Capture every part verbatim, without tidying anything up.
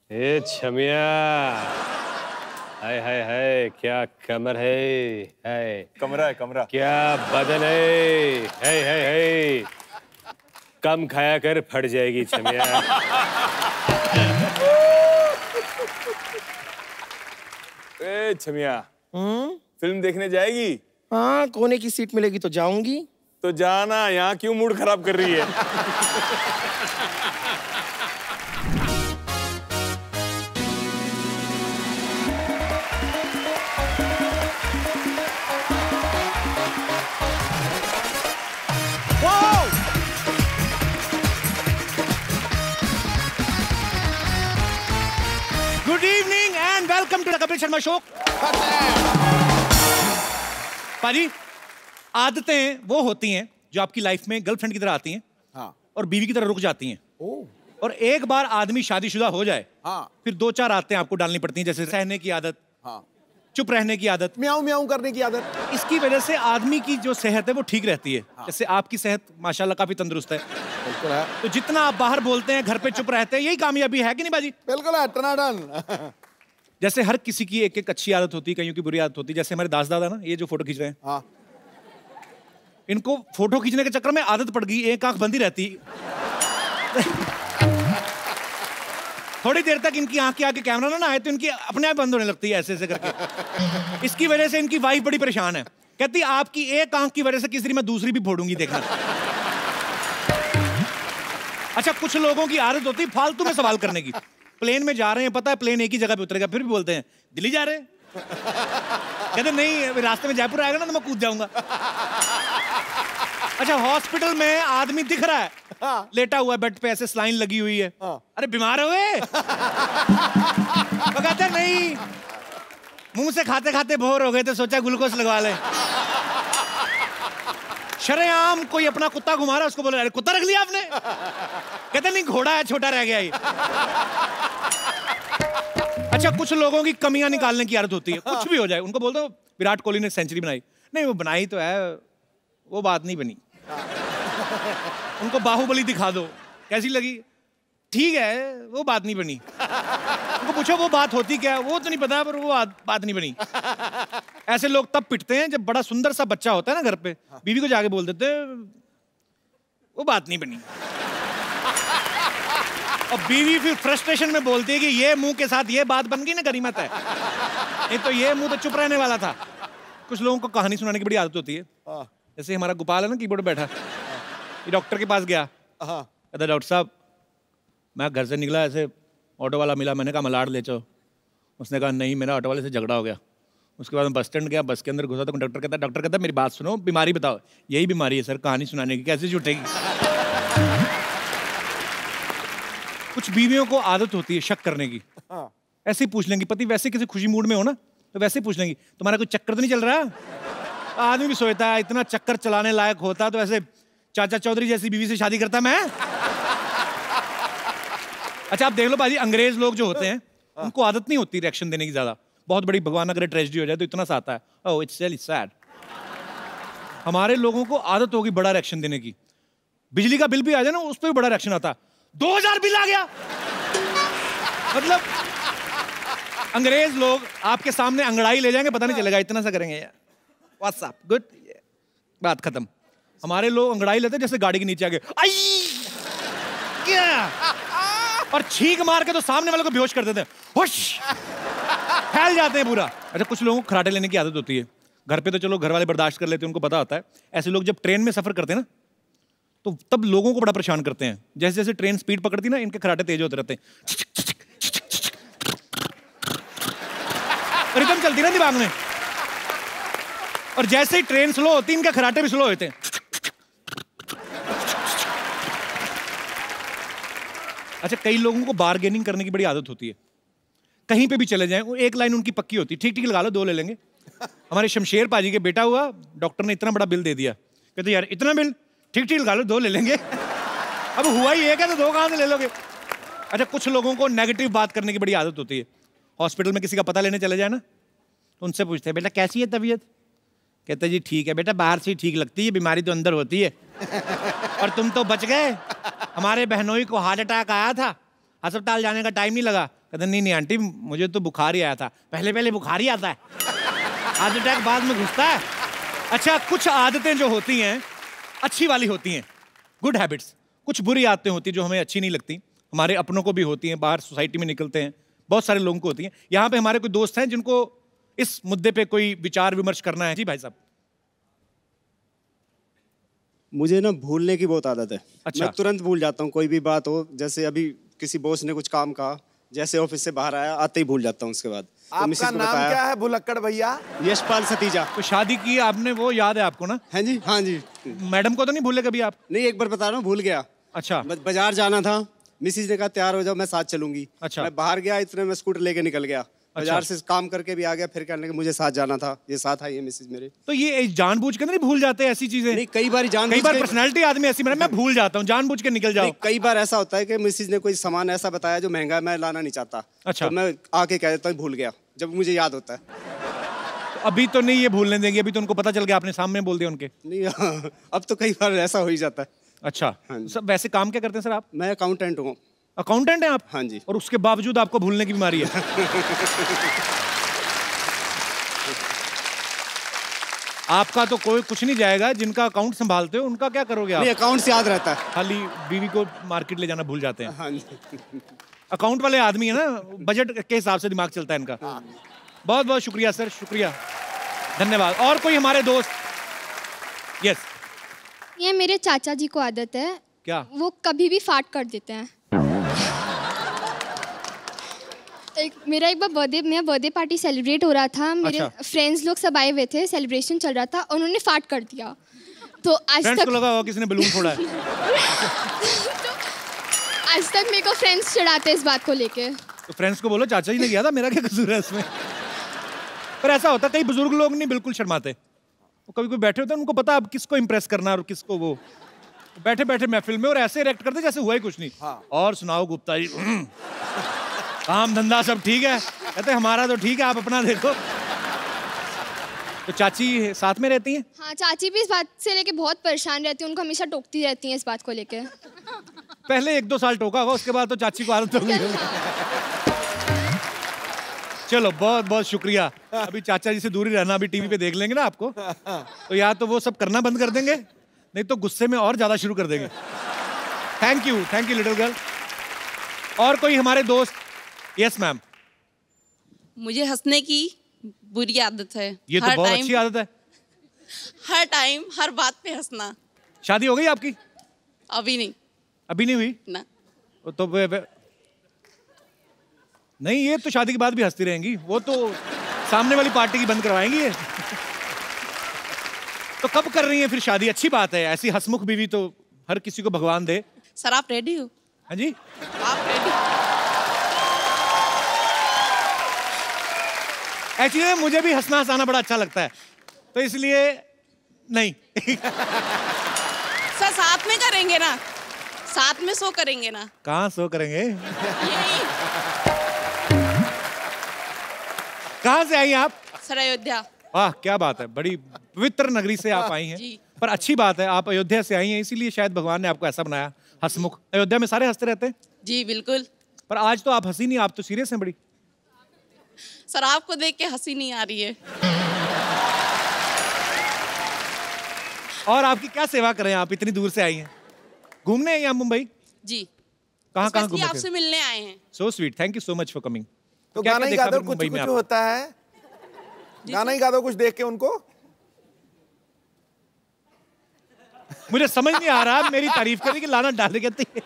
ए छमिया, हाय हाय हाय, क्या कमर है, है कमरा है कमरा, क्या बदन है, है है है, कम खाया कर फट जाएगी छमिया। ए छमिया, हम्म फिल्म देखने जाएगी? हाँ, कोने की सीट मिलेगी तो जाऊंगी। तो जाना, यहाँ क्यों मूड खराब कर रही है? Good evening and welcome to the Kapil Sharma show. पाजी, आदतें वो होती हैं जो आपकी लाइफ में गर्लफ्रेंड की तरह आती हैं, हाँ। और बीवी की तरह रुक जाती हैं। ओह। और एक बार आदमी शादीशुदा हो जाए, हाँ। फिर दो चार आदतें आपको डालनी पड़ती हैं, जैसे सहने की आदत, हाँ। चुप रहने की आदत, म्याऊं म्याऊं करने की आदत। इसकी वजह से आदमी की जो सेहत है वो ठीक रहती है। हाँ। जैसे आपकी सेहत माशाल्लाह काफी तंदुरुस्त है, बिल्कुल है। तो जितना आप बाहर बोलते हैं, घर पे चुप रहते हैं, यही कामयाबी है कि नहीं बाजी? बिल्कुल है, टनाटन। जैसे हर किसी की एक एक अच्छी आदत होती है, कईयों की बुरी आदत होती है। जैसे हमारे दास दादा ना, ये जो फोटो खींच रहे हैं, हाँ। इनको फोटो खींचने के चक्कर में आदत पड़ गई, एक आंख बंद ही रहती। थोड़ी देर तक इनकी आंख के आगे कैमरा ना, ना आए तो इनकी अपने आप बंद होने लगती है, ऐसे ऐसे करके। इसकी वजह से इनकी वाइफ बड़ी परेशान है, कहती आपकी एक आंख की वजह से किसी दिन मैं दूसरी भी फोड़ूंगी, देखना। अच्छा, कुछ लोगों की आदत होती है फालतू में सवाल करने की। प्लेन में जा रहे हैं, पता है प्लेन एक ही जगह पे उतरेगा, फिर भी बोलते हैं दिल्ली जा रहे हैं। कहते नहीं, रास्ते में जयपुर आएगा ना तो मैं कूद जाऊंगा। अच्छा, हॉस्पिटल में आदमी दिख रहा है, हाँ। लेटा हुआ बेड पे, ऐसे स्लाइन लगी हुई है, हाँ। अरे बीमार हो गए? तो कहते नहीं, मुंह से खाते खाते बोर हो गए तो सोचा ग्लूकोज लगवा ले। शरेआम कोई अपना कुत्ता घुमा रहा है, उसको बोला अरे कुत्ता रख लिया आपने? कहते नहीं, घोड़ा है, छोटा रह गया ये। अच्छा, कुछ लोगों की कमियां निकालने की आदत होती है, कुछ भी हो जाए उनको बोलते हो विराट कोहली ने सेंचुरी बनाई, नहीं वो बनाई तो है, वो बात नहीं बनी। उनको बाहुबली दिखा दो, कैसी लगी? ठीक है, वो बात नहीं बनी। उनको पूछो वो बात होती क्या है, वो तो नहीं पता, पर वो बात, बात नहीं बनी। ऐसे लोग तब पिटते हैं जब बड़ा सुंदर सा बच्चा होता है ना घर पे, बीवी को जाके बोल देते हैं वो बात नहीं बनी। और बीवी फिर फ्रस्ट्रेशन में बोलती है कि ये मुंह के साथ ये बात बन गई ना, गनीमत है, नहीं तो ये मुंह तो चुप रहने वाला था। कुछ लोगों को कहानी सुनाने की बड़ी आदत होती है। जैसे हमारा गोपाल है ना, कीबोर्ड बैठा, ये डॉक्टर के पास गया, कहता डॉक्टर साहब मैं घर से निकला, ऐसे ऑटो वाला मिला, मैंने कहा मलाड ले चलो। उसने कहा नहीं, मेरा ऑटो वाले से झगड़ा हो गया। उसके बाद मैं बस स्टैंड गया, बस के अंदर घुसा तो कंडक्टर कहता डॉक्टर कहता मेरी बात सुनो, बीमारी बताओ। यही बीमारी है सर, कहानी सुनाने की, कैसे छूटेगी? कुछ बीवियों को आदत होती है शक करने की, ऐसे ही पूछ लेंगी, पति वैसे किसी खुशी मूड में हो ना तो वैसे ही पूछ लेंगी तुम्हारा कोई चक्कर तो नहीं चल रहा? आदमी भी सोचता है इतना चक्कर चलाने लायक होता तो वैसे चाचा चौधरी जैसी बीवी से शादी करता मैं। अच्छा, आप देख लो बाजी, अंग्रेज लोग जो होते हैं उनको आदत नहीं होती रिएक्शन देने की ज्यादा। बहुत बड़ी भगवान अगर ट्रेजेडी हो जाए तो इतना सा आता है, ओह इट्स रियली सैड। हमारे लोगों को आदत होगी बड़ा रिएक्शन देने की। बिजली का बिल भी आ जाए ना, उस पर भी बड़ा रिएक्शन आता है, दो हजार बिल आ गया। मतलब अंग्रेज लोग आपके सामने अंगड़ाई ले जाएंगे, पता नहीं चलेगा, इतना सा करेंगे यार, व्हाट्सअप गुड, बात खत्म। हमारे लोग अंगड़ाई लेते जैसे गाड़ी के नीचे आ गए, आई क्या, और छींक मार के तो सामने वाले को बेहोश कर देते हैं, हुश, फैल जाते हैं पूरा। अच्छा, कुछ लोगों को खराटे लेने की आदत होती है। घर पे तो चलो घर वाले बर्दाश्त कर लेते हैं, उनको पता होता है। ऐसे लोग जब ट्रेन में सफर करते हैं ना, तो तब लोगों को बड़ा परेशान करते हैं। जैसे जैसे ट्रेन स्पीड पकड़ती ना, इनके खराटे तेज होते रहते हैं, रिदम चलती ना दिमाग में, और जैसे ही ट्रेन स्लो होती है इनके खराटे भी स्लो होते हैं। अच्छा, कई लोगों को बार्गेनिंग करने की बड़ी आदत होती है। कहीं पे भी चले जाएं, वो एक लाइन उनकी पक्की होती है, ठीक ठीक लगा लो, दो ले लेंगे। हमारे शमशेर पाजी के बेटा हुआ, डॉक्टर ने इतना बड़ा बिल दे दिया, कहते यार इतना बिल, ठीक ठीक लगा लो, दो ले लेंगे। अब हुआ ही एक है तो दो कहां से ले लोगे? अच्छा, कुछ लोगों को नेगेटिव बात करने की बड़ी आदत होती है। हॉस्पिटल में किसी का पता लेने चले जाए ना, तो उनसे पूछते हैं बेटा कैसी है तबीयत? कहते जी ठीक है बेटा, बाहर से ही ठीक लगती है, बीमारी तो अंदर होती है। और तुम तो बच गए, हमारे बहनोई को हार्ट अटैक आया था, अस्पताल जाने का टाइम नहीं लगा, कहते नहीं नहीं आंटी मुझे तो बुखार ही आया था। पहले पहले बुखार ही आता है, हार्ट अटैक बाद में घुसता है। अच्छा, कुछ आदतें जो होती हैं अच्छी वाली होती हैं, गुड हैबिट्स। कुछ बुरी आदतें होती हैं जो हमें अच्छी नहीं लगती, हमारे अपनों को भी होती हैं, बाहर सोसाइटी में निकलते हैं बहुत सारे लोगों को होती हैं। यहाँ पे हमारे कोई दोस्त हैं जिनको इस मुद्दे पे कोई विचार विमर्श करना है। जी भाई साहब। मुझे ना भूलने की बहुत आदत है। अच्छा। मैं तुरंत भूल जाता हूँ कोई भी बात हो। जैसे अभी किसी बॉस ने कुछ काम कहा, जैसे ऑफिस से बाहर आया आते ही भूल जाता हूँ उसके बाद। तो मिसेस आपका को नाम बताया, क्या है भुलक्कड़ भैया? यशपाल सतीजा। तो शादी की आपने, वो याद है आपको ना? हैं जी? हाँ जी। मैडम को तो नहीं भूले कभी आप? नहीं, एक बार बता रहा हूँ, भूल गया। अच्छा। ब- बाजार जाना था, मिसेस ने कहा तैयार हो जाओ मैं साथ चलूंगी। अच्छा। मैं बाहर गया, इतने में स्कूटर लेके निकल गया। बाजार से काम करके भी आ गया, फिर कहने लगे मुझे साथ जाना था, ये साथ आई है मिसेस मेरे। तो ये जानबूझ के नहीं भूल जाते ऐसी चीजें? नहीं, कई बार जान कई बार पर्सनैलिटी आदमी ऐसी बना, मैं भूल जाता हूँ, जानबूझ के निकल जाओ। कई बार ऐसा होता है कि मिसेस ने कोई सामान ऐसा बताया जो महंगा है, मैं लाना नहीं चाहता। अच्छा। तो मैं आके कह देता हूँ भूल गया, जब मुझे याद होता है। तो अभी तो नहीं ये भूलने देंगे, अभी तो उनको पता चल गया, आपने सामने बोल दिया उनके। नहीं, हाँ, अब तो कई बार ऐसा हो ही जाता है। अच्छा। हाँ जी। सब वैसे काम क्या करते हैं सर आप? मैं अकाउंटेंट हूँ। अकाउंटेंट हैं आप? हाँ जी। और उसके बावजूद आपको भूलने की बीमारी है? आपका तो कोई कुछ नहीं जाएगा, जिनका अकाउंट संभालते हो उनका क्या करोगे आप? नहीं, अकाउंट से याद रहता है। खाली बीवी को मार्केट ले जाना भूल जाते हैं। हाँ जी। अकाउंट वाले आदमी है ना, बजट के हिसाब से दिमाग चलता है इनका। बहुत बहुत शुक्रिया सर, शुक्रिया, धन्यवाद। और कोई हमारे दोस्त? यस। ये मेरे चाचा जी को आदत है। क्या? वो कभी भी फाट कर देते हैं। एक मेरा एक बार बर्थडे में बर्थडे पार्टी सेलिब्रेट हो रहा था, मेरे अच्छा। फ्रेंड्स लोग सब आए हुए थे, सेलिब्रेशन चल रहा था, उन्होंने फाट कर दिया। तो आज फ्रेंड्स तक को लगा होगा किसी ने बलून फोड़ा है। तो आज तक मेरे को फ्रेंड्स चिढ़ाते हैं इस बात को लेके। तो फ्रेंड्स को बोलो चाचा जी ने किया था, मेरा क्या कसूर है इसमें? पर ऐसा होता है, कई बुजुर्ग लोग नहीं बिल्कुल शर्माते, वो कभी कोई बैठे होते हैं, उनको पता अब किसको इंप्रेस करना और किसको, वो बैठे बैठे महफिल में और ऐसे रिएक्ट करते जैसे हुआ ही कुछ नहीं। हाँ। और सुनाओ गुप्ता जी, काम धंधा सब ठीक है? कहते हमारा तो ठीक है, आप अपना देखो। तो चाची साथ में रहती हैं? हाँ, चाची भी इस बात से लेके बहुत परेशान रहती है, उनको हमेशा टोकती रहती हैं इस बात को लेके। पहले एक दो साल टोका होगा, उसके बाद तो चाची को आदत हो गई होगी। चलो बहुत बहुत शुक्रिया। अभी चाचा जी से दूरी रहना, अभी टीवी पे देख लेंगे ना आपको, तो या तो वो सब करना बंद कर देंगे, नहीं तो गुस्से में और ज्यादा शुरू कर देंगे। Thank you, thank you little girl. और कोई हमारे दोस्त? Yes ma'am. मुझे हंसने की बुरी आदत है। ये तो बहुत अच्छी आदत है। हर टाइम हर बात पे हंसना। शादी हो गई आपकी? अभी नहीं। अभी नहीं हुई ना। तो वे, वे, नहीं, ये तो शादी के बाद भी हंसती रहेंगी, वो तो सामने वाली पार्टी की बंद करवाएंगी ये। तो कब कर रही हैं फिर शादी? अच्छी बात है, ऐसी हंसमुख बीवी तो हर किसी को भगवान दे। सर आप रेडी हो? हाँ जी। आप रेडी? एक्चुअली मुझे भी हंसना हंसाना बड़ा अच्छा लगता है, तो इसलिए नहीं। सर साथ में करेंगे ना, साथ में सो करेंगे ना। कहाँ सो करेंगे? यही। कहाँ से आई आप? सर अयोध्या। वाह क्या बात है, बड़ी पवित्र नगरी से आप आई हैं। जी। पर अच्छी बात है, आप अयोध्या से आई हैं, इसीलिए शायद भगवान ने आपको ऐसा बनाया हंसमुख। अयोध्या में सारे हंसते रहते हैं? जी बिल्कुल। पर आज तो आप हंसी नहीं, आप तो सीरियस हैं बड़ी। सर आपको देख के हंसी नहीं आ रही है। और आपकी क्या सेवा करें, आप इतनी दूर से आई हैं? घूमने आई हैं आप मुंबई? जी। कहाँ कहाँ Especially घूमे? आपसे मिलने आए हैं। So sweet, thank you so much for coming. तो गाना ही गा दो, कुछ कुछ होता है, गाना ही गा दो कुछ देख के उनको। मुझे समझ नहीं आ रहा, मेरी तारीफ करें कि लाना डाल कहती है।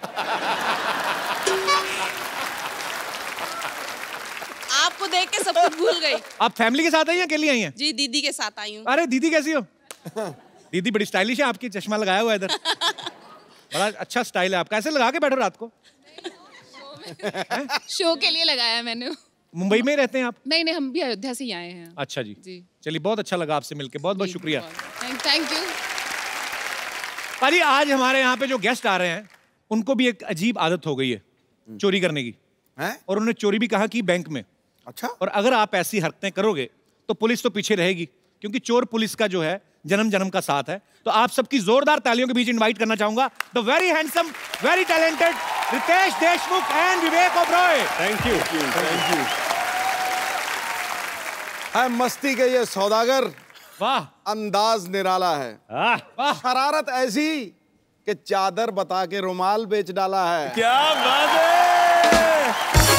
आपको देख के सब कुछ भूल गई। आप फैमिली के साथ आई हैं, अकेली आई हैं? जी दीदी के साथ आई हूँ। अरे दीदी कैसी हो? दीदी बड़ी स्टाइलिश है, आपकी चश्मा लगाया हुआ है इधर, बड़ा अच्छा स्टाइल है आपका। ऐसे लगा के बैठो रात को? शो के लिए लगाया मैंने। मुंबई में ही रहते हैं आप? नहीं नहीं, हम भी अयोध्या से ही आए हैं। अच्छा जी, जी। चलिए बहुत अच्छा लगा आपसे मिलके, बहुत बहुत शुक्रिया। Thank you. पाजी आज हमारे यहाँ पे जो गेस्ट आ रहे हैं उनको भी एक अजीब आदत हो गई है चोरी करने की, हैं? और उन्होंने चोरी भी कहा कि बैंक में। अच्छा। और अगर आप ऐसी हरकतें करोगे तो पुलिस तो पीछे रहेगी, क्योंकि चोर पुलिस का जो है जन्म जन्म का साथ है। तो आप सबकी जोरदार तालियों के बीच इनवाइट करना चाहूंगा the very handsome, very talented Riteish Deshmukh and Vivek Oberoi. Thank you thank you. है मस्ती के ये सौदागर, वाह अंदाज निराला है, वाह शरारत ऐसी कि चादर बता के रुमाल बेच डाला है। क्या बात है।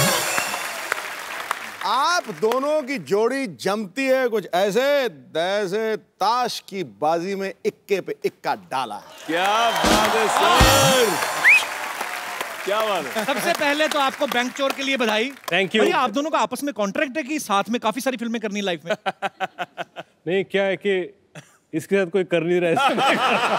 आप दोनों की जोड़ी जमती है कुछ ऐसे जैसे ताश की बाजी में इक्के पे इक्का डाला है। क्या बात है सर, क्या बात है। सबसे पहले तो आपको बैंक चोर के लिए बधाई। Thank you. भैया आप दोनों का आपस में कॉन्ट्रैक्ट है कि साथ में काफी सारी फिल्में करनी लाइफ में? नहीं, क्या है कि इसके साथ कोई कर नहीं रहा है।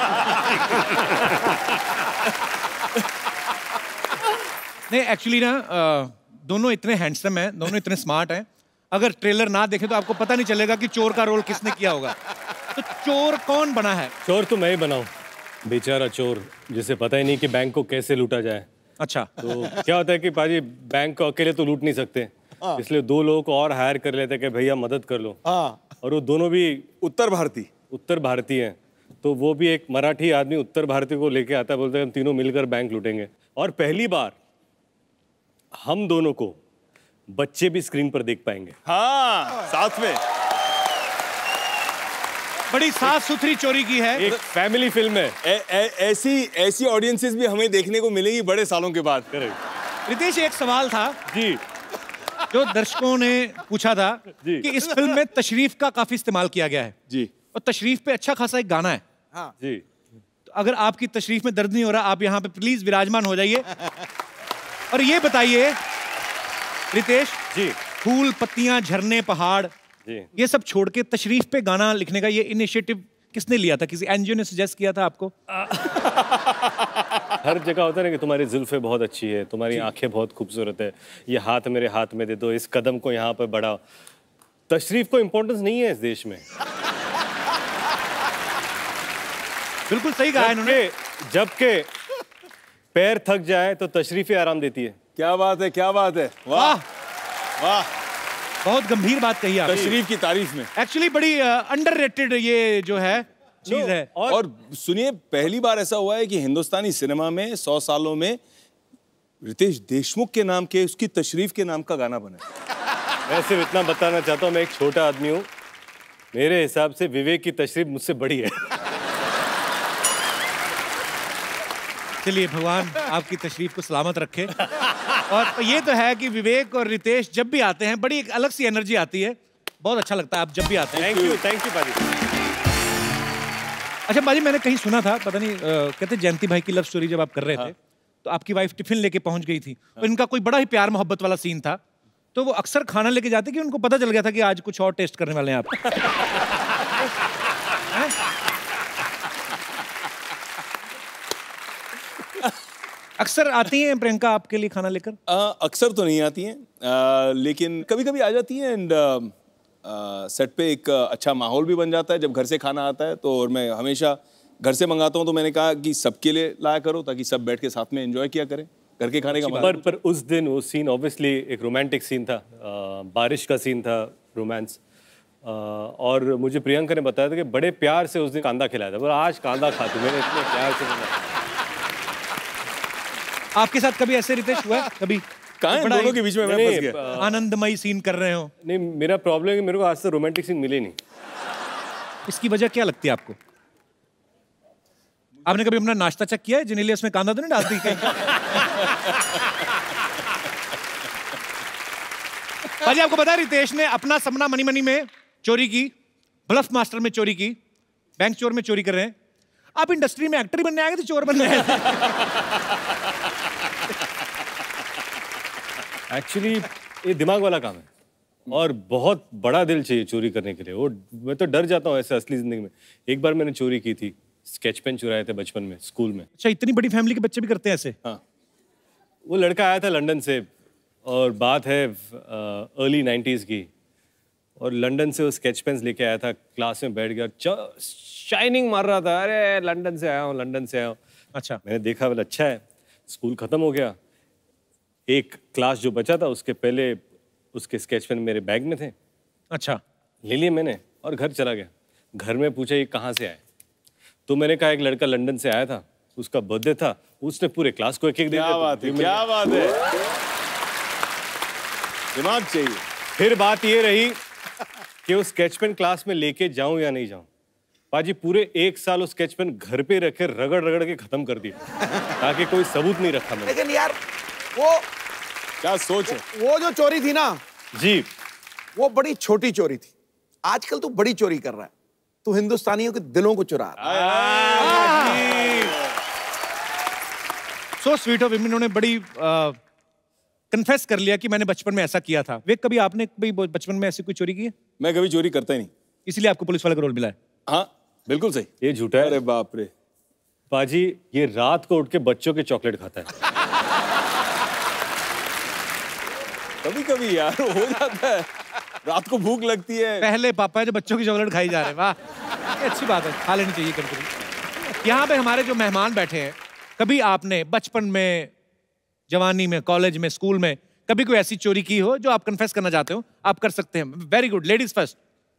नहीं एक्चुअली ना अ, दोनों इतने हैंडसम हैं, दोनों इतने स्मार्ट हैं, अगर ट्रेलर ना देखे तो आपको पता नहीं चलेगा कि चोर का रोल किसने किया होगा। तो चोर कौन बना है? चोर तो मैं ही बनाऊं, बेचारा चोर जिसे पता ही नहीं कि बैंक को कैसे लूटा जाए। अच्छा। तो क्या होता है कि पाजी बैंक को अकेले तो लूट नहीं सकते, इसलिए दो लोगों को और हायर कर लेते हैं कि भैया मदद कर लो। और वो दोनों भी उत्तर भारतीय उत्तर भारतीय हैं, तो वो भी एक मराठी आदमी उत्तर भारतीय को लेके आता है, बोलते हैं हम तीनों मिलकर बैंक लूटेंगे। और पहली बार हम दोनों को बच्चे भी स्क्रीन पर देख पाएंगे। हाँ, साथ में बड़ी साफ सुथरी चोरी की है, एक फैमिली फिल्म है। ए, ए, ऐसी ऐसी ऑडियंसेस भी हमें देखने को मिलेगी बड़े सालों के बाद। करेक्ट। रितेश एक सवाल था जी जो दर्शकों ने पूछा था जी। कि इस फिल्म में तशरीफ का काफी इस्तेमाल किया गया है जी। और तशरीफ पे अच्छा खासा एक गाना है। हाँ जी। तो अगर आपकी तशरीफ में दर्द नहीं हो रहा, आप यहाँ पे प्लीज विराजमान हो जाइए और ये बताइए रितेश जी फूल पत्तियां झरने पहाड़ जी ये सब छोड़ के तशरीफ पे गाना लिखने का ये इनिशिएटिव किसने लिया था? किसी एनजीओ ने सजेस्ट किया था आपको? हर जगह होता है ना कि तुम्हारी जुल्फे बहुत अच्छी है, तुम्हारी आंखें बहुत खूबसूरत है, ये हाथ मेरे हाथ में दे दो, इस कदम को यहाँ पर बढ़ाओ। तशरीफ को इम्पोर्टेंस नहीं है इस देश में। बिल्कुल सही कहा इन्होंने। जबकि जबकि पैर थक जाए तो तशरीफ ही आराम देती है। क्या बात है, क्या बात है, वाह वाह। बहुत गंभीर बात कही आपने। तशरीफ की तारीफ में एक्चुअली बड़ी अंडररेटेड ये जो है चीज है। और, और सुनिए, पहली बार ऐसा हुआ है कि हिंदुस्तानी सिनेमा में सौ सालों में रितेश देशमुख के नाम के उसकी तशरीफ के नाम का गाना बना है। मैं सिर्फ इतना बताना चाहता हूँ, मैं एक छोटा आदमी हूँ, मेरे हिसाब से विवेक की तशरीफ मुझसे बड़ी है। चलिए भगवान आपकी तशरीफ को सलामत रखे। और ये तो है कि विवेक और रितेश जब भी आते हैं बड़ी एक अलग सी एनर्जी आती है, बहुत अच्छा लगता है आप जब भी आते हैं। थैंक यू थैंक यू पाजी। अच्छा बाजी, मैंने कहीं सुना था, पता नहीं अ, कहते जयंती भाई की लव स्टोरी जब आप कर रहे थे तो आपकी वाइफ टिफिन लेके पहुंच गई थी और इनका कोई बड़ा ही प्यार मोहब्बत वाला सीन था, तो वो अक्सर खाना लेके जाते कि उनको पता चल गया था कि आज कुछ और टेस्ट करने वाले हैं आप? अक्सर आती हैं प्रियंका आपके लिए खाना लेकर? आ, अक्सर तो नहीं आती हैं, आ, लेकिन कभी कभी आ जाती हैं। एंड सेट पे एक आ, अच्छा माहौल भी बन जाता है जब घर से खाना आता है। तो और मैं हमेशा घर से मंगाता हूँ, तो मैंने कहा कि सबके लिए लाया करो ताकि सब बैठ के साथ में एंजॉय किया करें घर के खाने का मजा। पर पर उस दिन वो सीन ऑब्वियसली एक रोमांटिक सीन था, आ, बारिश का सीन था, रोमांस। और मुझे प्रियंका ने बताया था कि बड़े प्यार से उस दिन कांदा खिलाया था। बोला आज कांदा खा तू, मैंने इतने प्यार से बनाया। आपके साथ कभी ऐसे रितेश हुआ है कभी? कहाँ है दोनों के बीच में मैं नहीं, फंस गया। आनंदमयी सीन कर रहे हो? नहीं, मेरा प्रॉब्लम है कि मेरे को आज तक रोमांटिक सीन मिले नहीं। इसकी वजह क्या लगती है आपको? आपने कभी अपना नाश्ता चेक किया है? जिनेलिया उसमें कांदा तो नहीं डालती कहीं? भाजी आपको पता है रितेश ने अपना सपना मनी मनी में चोरी की, ब्लफ मास्टर में चोरी की, बैंक चोर में चोरी कर रहे हैं। आप इंडस्ट्री में एक्टर ही बनने आए थे, चोर बनने आए थे? एक्चुअली ये दिमाग वाला काम है और बहुत बड़ा दिल चाहिए चोरी करने के लिए। वो मैं तो डर जाता हूँ ऐसे असली जिंदगी में। एक बार मैंने चोरी की थी, स्केच पेन चुराए थे बचपन में स्कूल में। अच्छा, इतनी बड़ी फैमिली के बच्चे भी करते हैं ऐसे? हाँ, वो लड़का आया था लंदन से और बात है अर्ली नाइन्टीज की, और लंदन से वो स्केच पेन्स लेके आया था, क्लास में बैठ गया, शाइनिंग मार रहा था, अरे लंदन से आया हूँ लंदन से आया हूँ। अच्छा, मैंने देखा बोला अच्छा है। स्कूल खत्म हो गया, एक क्लास जो बचा था उसके पहले उसके स्केच पेन मेरे बैग में थे। अच्छा, ले लिए मैंने और घर चला गया। घर में पूछा ये कहाँ से आए, तो मैंने कहा एक लड़का लंदन से आया था, उसका बर्थडे था, उसने पूरे क्लास को एक एक दे दिया। क्या बात है, क्या बात है, दिमाग चाहिए। फिर बात ये रही कि उस स्केच पेन क्लास में लेके जाऊं या नहीं जाऊं। पाजी पूरे एक साल उस स्केच पेन घर पे रखे रगड़ रगड़ के खत्म कर दिया ताकि कोई सबूत नहीं रखा मैंने। लेकिन यार वो क्या सोच है, वो जो चोरी थी ना जी, वो बड़ी छोटी चोरी थी। आजकल तू बड़ी चोरी कर रहा है, तू हिंदुस्तानियों के दिलों को चुरा रहा है। सो स्वीट ऑफ इन्होंने बड़ी कन्फेस कर लिया कि मैंने बचपन में ऐसा किया था। वे कभी आपने कभी बचपन में ऐसी कोई चोरी की है? मैं कभी चोरी करता ही नहीं, इसलिए आपको पुलिस वाले का रोल मिला है। हाँ बिल्कुल सही। ये झूठा है। अरे बाप रे पाजी ये रात को उठ के बच्चों के चॉकलेट खाता है। कभी कभी यार हो जाता है, रात को भूख लगती है। पहले पापा है जो बच्चों की चॉकलेट खाई जा रहे हैं। वाह, ये अच्छी बात है, खा लेनी चाहिए कभी कभी। यहाँ पे हमारे जो मेहमान बैठे हैं, कभी आपने बचपन में, जवानी में, कॉलेज में, स्कूल में कभी कोई ऐसी चोरी की हो जो आप कन्फेस करना चाहते हो? आप कर सकते हैं। Very good, ladies first.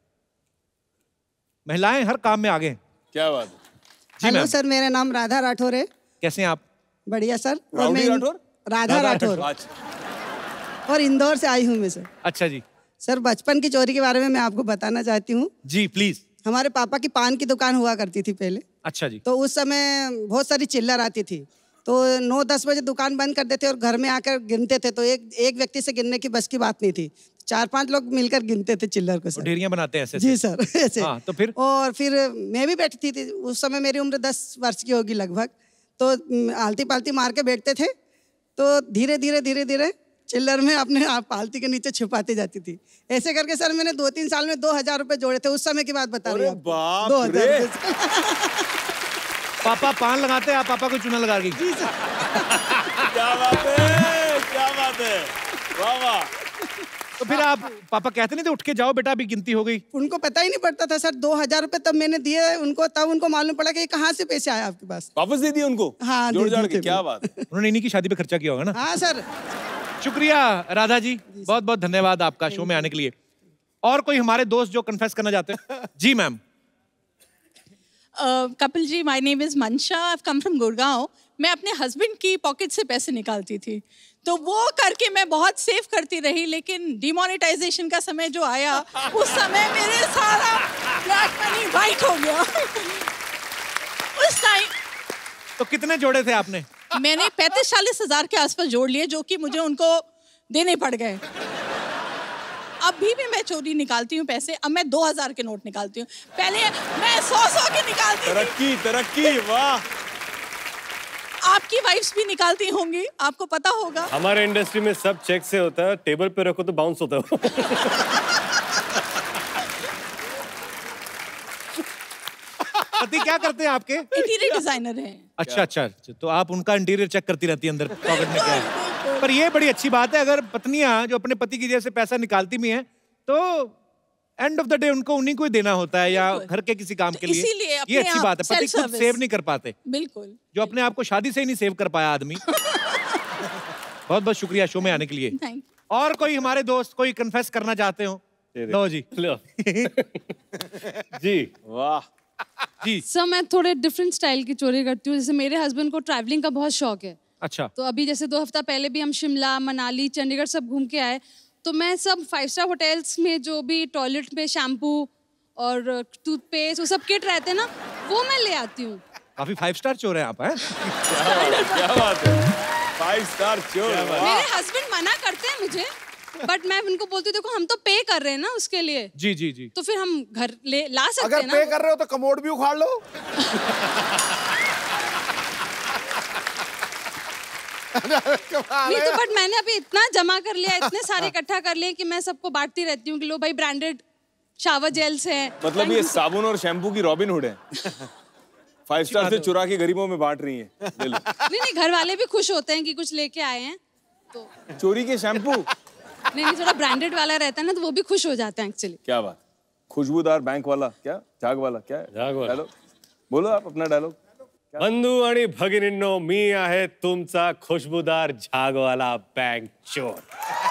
महिलाएं हर काम में आगे हैं। क्या बात है। जी हेलो मैम, सर, मेरा नाम राधा राठौर है। कैसे हैं आप? बढ़िया सर। और राउडी मैं राठौर? राधा राठौर, अच्छा और इंदौर से आई हूँ मैं सर। अच्छा जी। सर, बचपन की चोरी के बारे में मैं आपको बताना चाहती हूँ। जी प्लीज। हमारे पापा की पान की दुकान हुआ करती थी पहले। अच्छा जी। तो उस समय बहुत सारी चिल्लर आती थी, तो नौ दस बजे दुकान बंद कर देते और घर में आकर गिनते थे। तो एक एक व्यक्ति से गिनने की बस की बात नहीं थी, चार पांच लोग मिलकर गिनते थे चिल्लर को सर। ढेरियां बनाते हैं ऐसे जी ऐसे। सर, ऐसे। हाँ, तो फिर? और फिर मैं भी बैठती थी, उस समय मेरी उम्र दस वर्ष की होगी लगभग। तो म, आलती पालती मार के बैठते थे, तो धीरे धीरे धीरे धीरे चिल्लर में अपने आप पालती के नीचे छुपाती जाती थी। ऐसे करके सर मैंने दो तीन साल में दो हजार रुपए जोड़े थे। उस समय की बात बता रही हूँ आपको। बाप दो हजार रे। रुपए। पापा पान लगाते हैं, आप पापा को चूना लगा रही। जी सर। क्या बात है, क्या बात है, वाह वाह। तो फिर आप पापा कहते नहीं थे उठ के जाओ बेटा अभी गिनती हो गई? उनको पता ही नहीं पड़ता था सर। दो हजार रुपए तब मैंने दिए उनको, तब उनको मालूम पड़ा कि कहाँ से पैसे आए आपके पास। वापस दे दिए उनको? हाँ, जोड़ दे जाड़ दिए के। थे। क्या बात है। उन्होंने इन्हीं की शादी पे खर्चा किया होगा ना? हाँ सर। शुक्रिया राधा जी, बहुत बहुत धन्यवाद आपका शो में आने के लिए। और कोई हमारे दोस्त जो कन्फेस करना चाहते हैं? जी ma'am. Kapil ji, my name is Mansha, I have come from Gurgaon. मैं अपने हस्बैंड की पॉकेट से पैसे निकालती थी, तो वो करके मैं बहुत सेव करती रही। लेकिन डिमोनेटाइजेशन का समय जो आया, उस समय मेरे सारा ब्लैक मनी वाइट हो गया। उस टाइम तो कितने जोड़े थे आपने? मैंने पैंतीस चालीस हजार के आसपास जोड़ लिए, जो कि मुझे उनको देने पड़ गए। अभी भी मैं चोरी निकालती हूँ पैसे। अब मैं दो हजार के नोट निकालती हूँ, पहले मैं सौ सौ के निकालती थी। तरक्की तरक्की, वाह। आपकी वाइफ्स भी निकालती होंगी, आपको पता होगा। हमारे इंडस्ट्री में सब चेक से होता है, टेबल पे रखो तो बाउंस होता है। पति क्या करते हैं आपके? इंटीरियर डिजाइनर हैं। अच्छा अच्छा, तो आप उनका इंटीरियर चेक करती रहती है अंदर पॉकेट में क्या है। पर ये बड़ी अच्छी बात है, अगर पत्नियां जो अपने पति की जेब से पैसा निकालती भी हैं तो एंड ऑफ द डे उनको उन्हीं को ही देना होता है, या घर के किसी काम के लिए। इसीलिए अपने ये अच्छी आप बात है, पति खुद self-service। सेव नहीं कर पाते। बिल्कुल। जो अपने आप को शादी से ही नहीं सेव कर पाया आदमी। बहुत बहुत शुक्रिया शो में आने के लिए। थैंक और कोई हमारे दोस्त कोई कन्फेस करना चाहते हो? लो जी। लो। जी वाह जी। सर, मैं थोड़े डिफरेंट स्टाइल की चोरी करती हूँ। जैसे मेरे हस्बैंड को ट्रैवलिंग का बहुत शौक है। अच्छा। तो अभी जैसे दो हफ्ता पहले भी हम शिमला, मनाली, चंडीगढ़ सब घूम के आए। तो मैं सब फाइव स्टार होटल्स में जो भी टॉयलेट में शैम्पू और टूथपेस्ट वो सब किट रहते हैं ना, वो मैं ले आती हूँ। काफी फाइव स्टार चोर है आप हैं? क्या बात है, फाइव स्टार चोर। मेरे हस्बैंड मना करते हैं मुझे, बट मैं उनको बोलती हूँ देखो हम तो पे कर रहे हैं ना उसके लिए। जी जी जी। तो फिर हम घर ले ला सकते अगर हैं ना। पे कर रहे हो तो कमोड भी उखाड़ लो। नहीं तो बट मैंने अभी इतना जमा कर लिया, इतने सारे इकट्ठा कर लिए कि मैं सबको बांटती रहती हूँ कि लो भाई ब्रांडेड शावर जेल्स हैं। मतलब ये साबुन और शैम्पू की रॉबिन हुड है। फाइव स्टार से चुरा के गरीबों में बांट रही है। ले लो। नहीं नहीं, घर वाले भी खुश होते हैं कि कुछ लेके आए हैं तो। चोरी के शैम्पू? नहीं नहीं, थोड़ा ब्रांडेड वाला रहता है ना, तो वो भी खुश हो जाते हैं एक्चुअली। क्या बात, खुशबूदार बैंक वाला, क्या झाग वाला, क्या है झाग वाला। डायलॉग बोलो आप अपना डायलॉग। बंधू आणि भगिनींनो, मी आहे तुमचा खुशबूदार झागवाला बैंक चोर।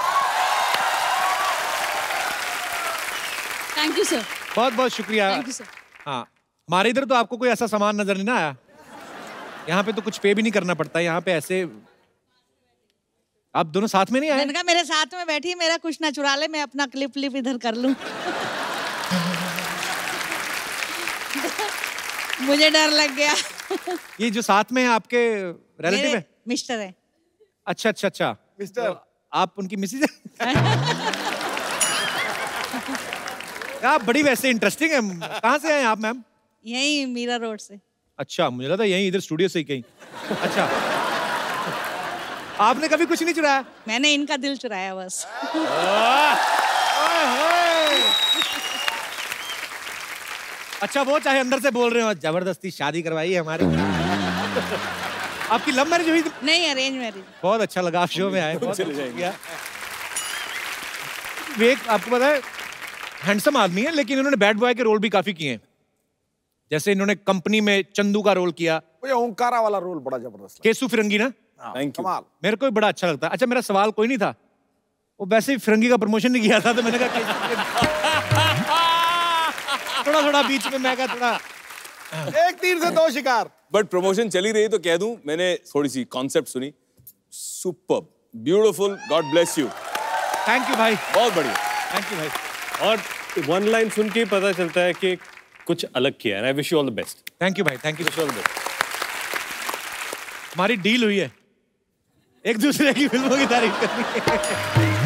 Thank you sir. बहुत बहुत शुक्रिया। Thank you sir. हाँ, हमारे इधर तो आपको कोई ऐसा सामान नजर नहीं ना आया। यहाँ पे तो कुछ पे भी नहीं करना पड़ता, यहाँ पे ऐसे आप दोनों साथ में नहीं आए? मैंने कहा मेरे साथ में बैठी, मेरा कुछ ना चुरा ले, मैं अपना क्लिप क्लिप इधर कर लूं। मुझे डर लग गया। ये जो साथ में है आपके रिलेटिव है? मिस्टर है। अच्छा अच्छा अच्छा मिस्टर तो आप उनकी मिसेज है? आप बड़ी वैसे इंटरेस्टिंग है। कहाँ से आए आप मैम? यही मीरा रोड से। अच्छा, मुझे लगा यहीं इधर स्टूडियो से ही कहीं। अच्छा, आपने कभी कुछ नहीं चुराया? मैंने इनका दिल चुराया बस। अच्छा, वो चाहे अंदर से बोल रहे हो जबरदस्ती शादी करवाई है हमारी। आपकी लव मैरिज हुई? नहीं, अरेंज मैरिज। बहुत अच्छा लगा आप शो में आए। बहुत चले जाएंगे। विवेक आपको पता है हैंडसम आदमी है, लेकिन इन्होंने बैड बॉय के रोल भी काफी किए हैं। जैसे इन्होंने कंपनी में चंदू का रोल किया। मुझे ओंकारा वाला रोल बड़ा जबरदस्त। केसु फिरंगी ना? Thank you. मेरे को भी बड़ा अच्छा लगता है। अच्छा, मेरा सवाल कोई नहीं था, वो वैसे ही फिरंगी का प्रमोशन नहीं किया था, तो मैंने कहा थोड़ा थोड़ा बीच में मैं कहा थोड़ा एक तीर से दो शिकार। बट प्रमोशन चली रही तो कह दूं, मैंने थोड़ी सी कॉन्सेप्ट सुनी, super beautiful, God bless you. Thank you भाई, बहुत बढ़िया, थैंक यू भाई। और वन लाइन सुन के पता चलता है कि कुछ अलग किया है। I wish you all the best. Thank you भाई, thank you. Wish you all the best. हमारी डील हुई है एक दूसरे की फिल्मों की तारीफ करनी है।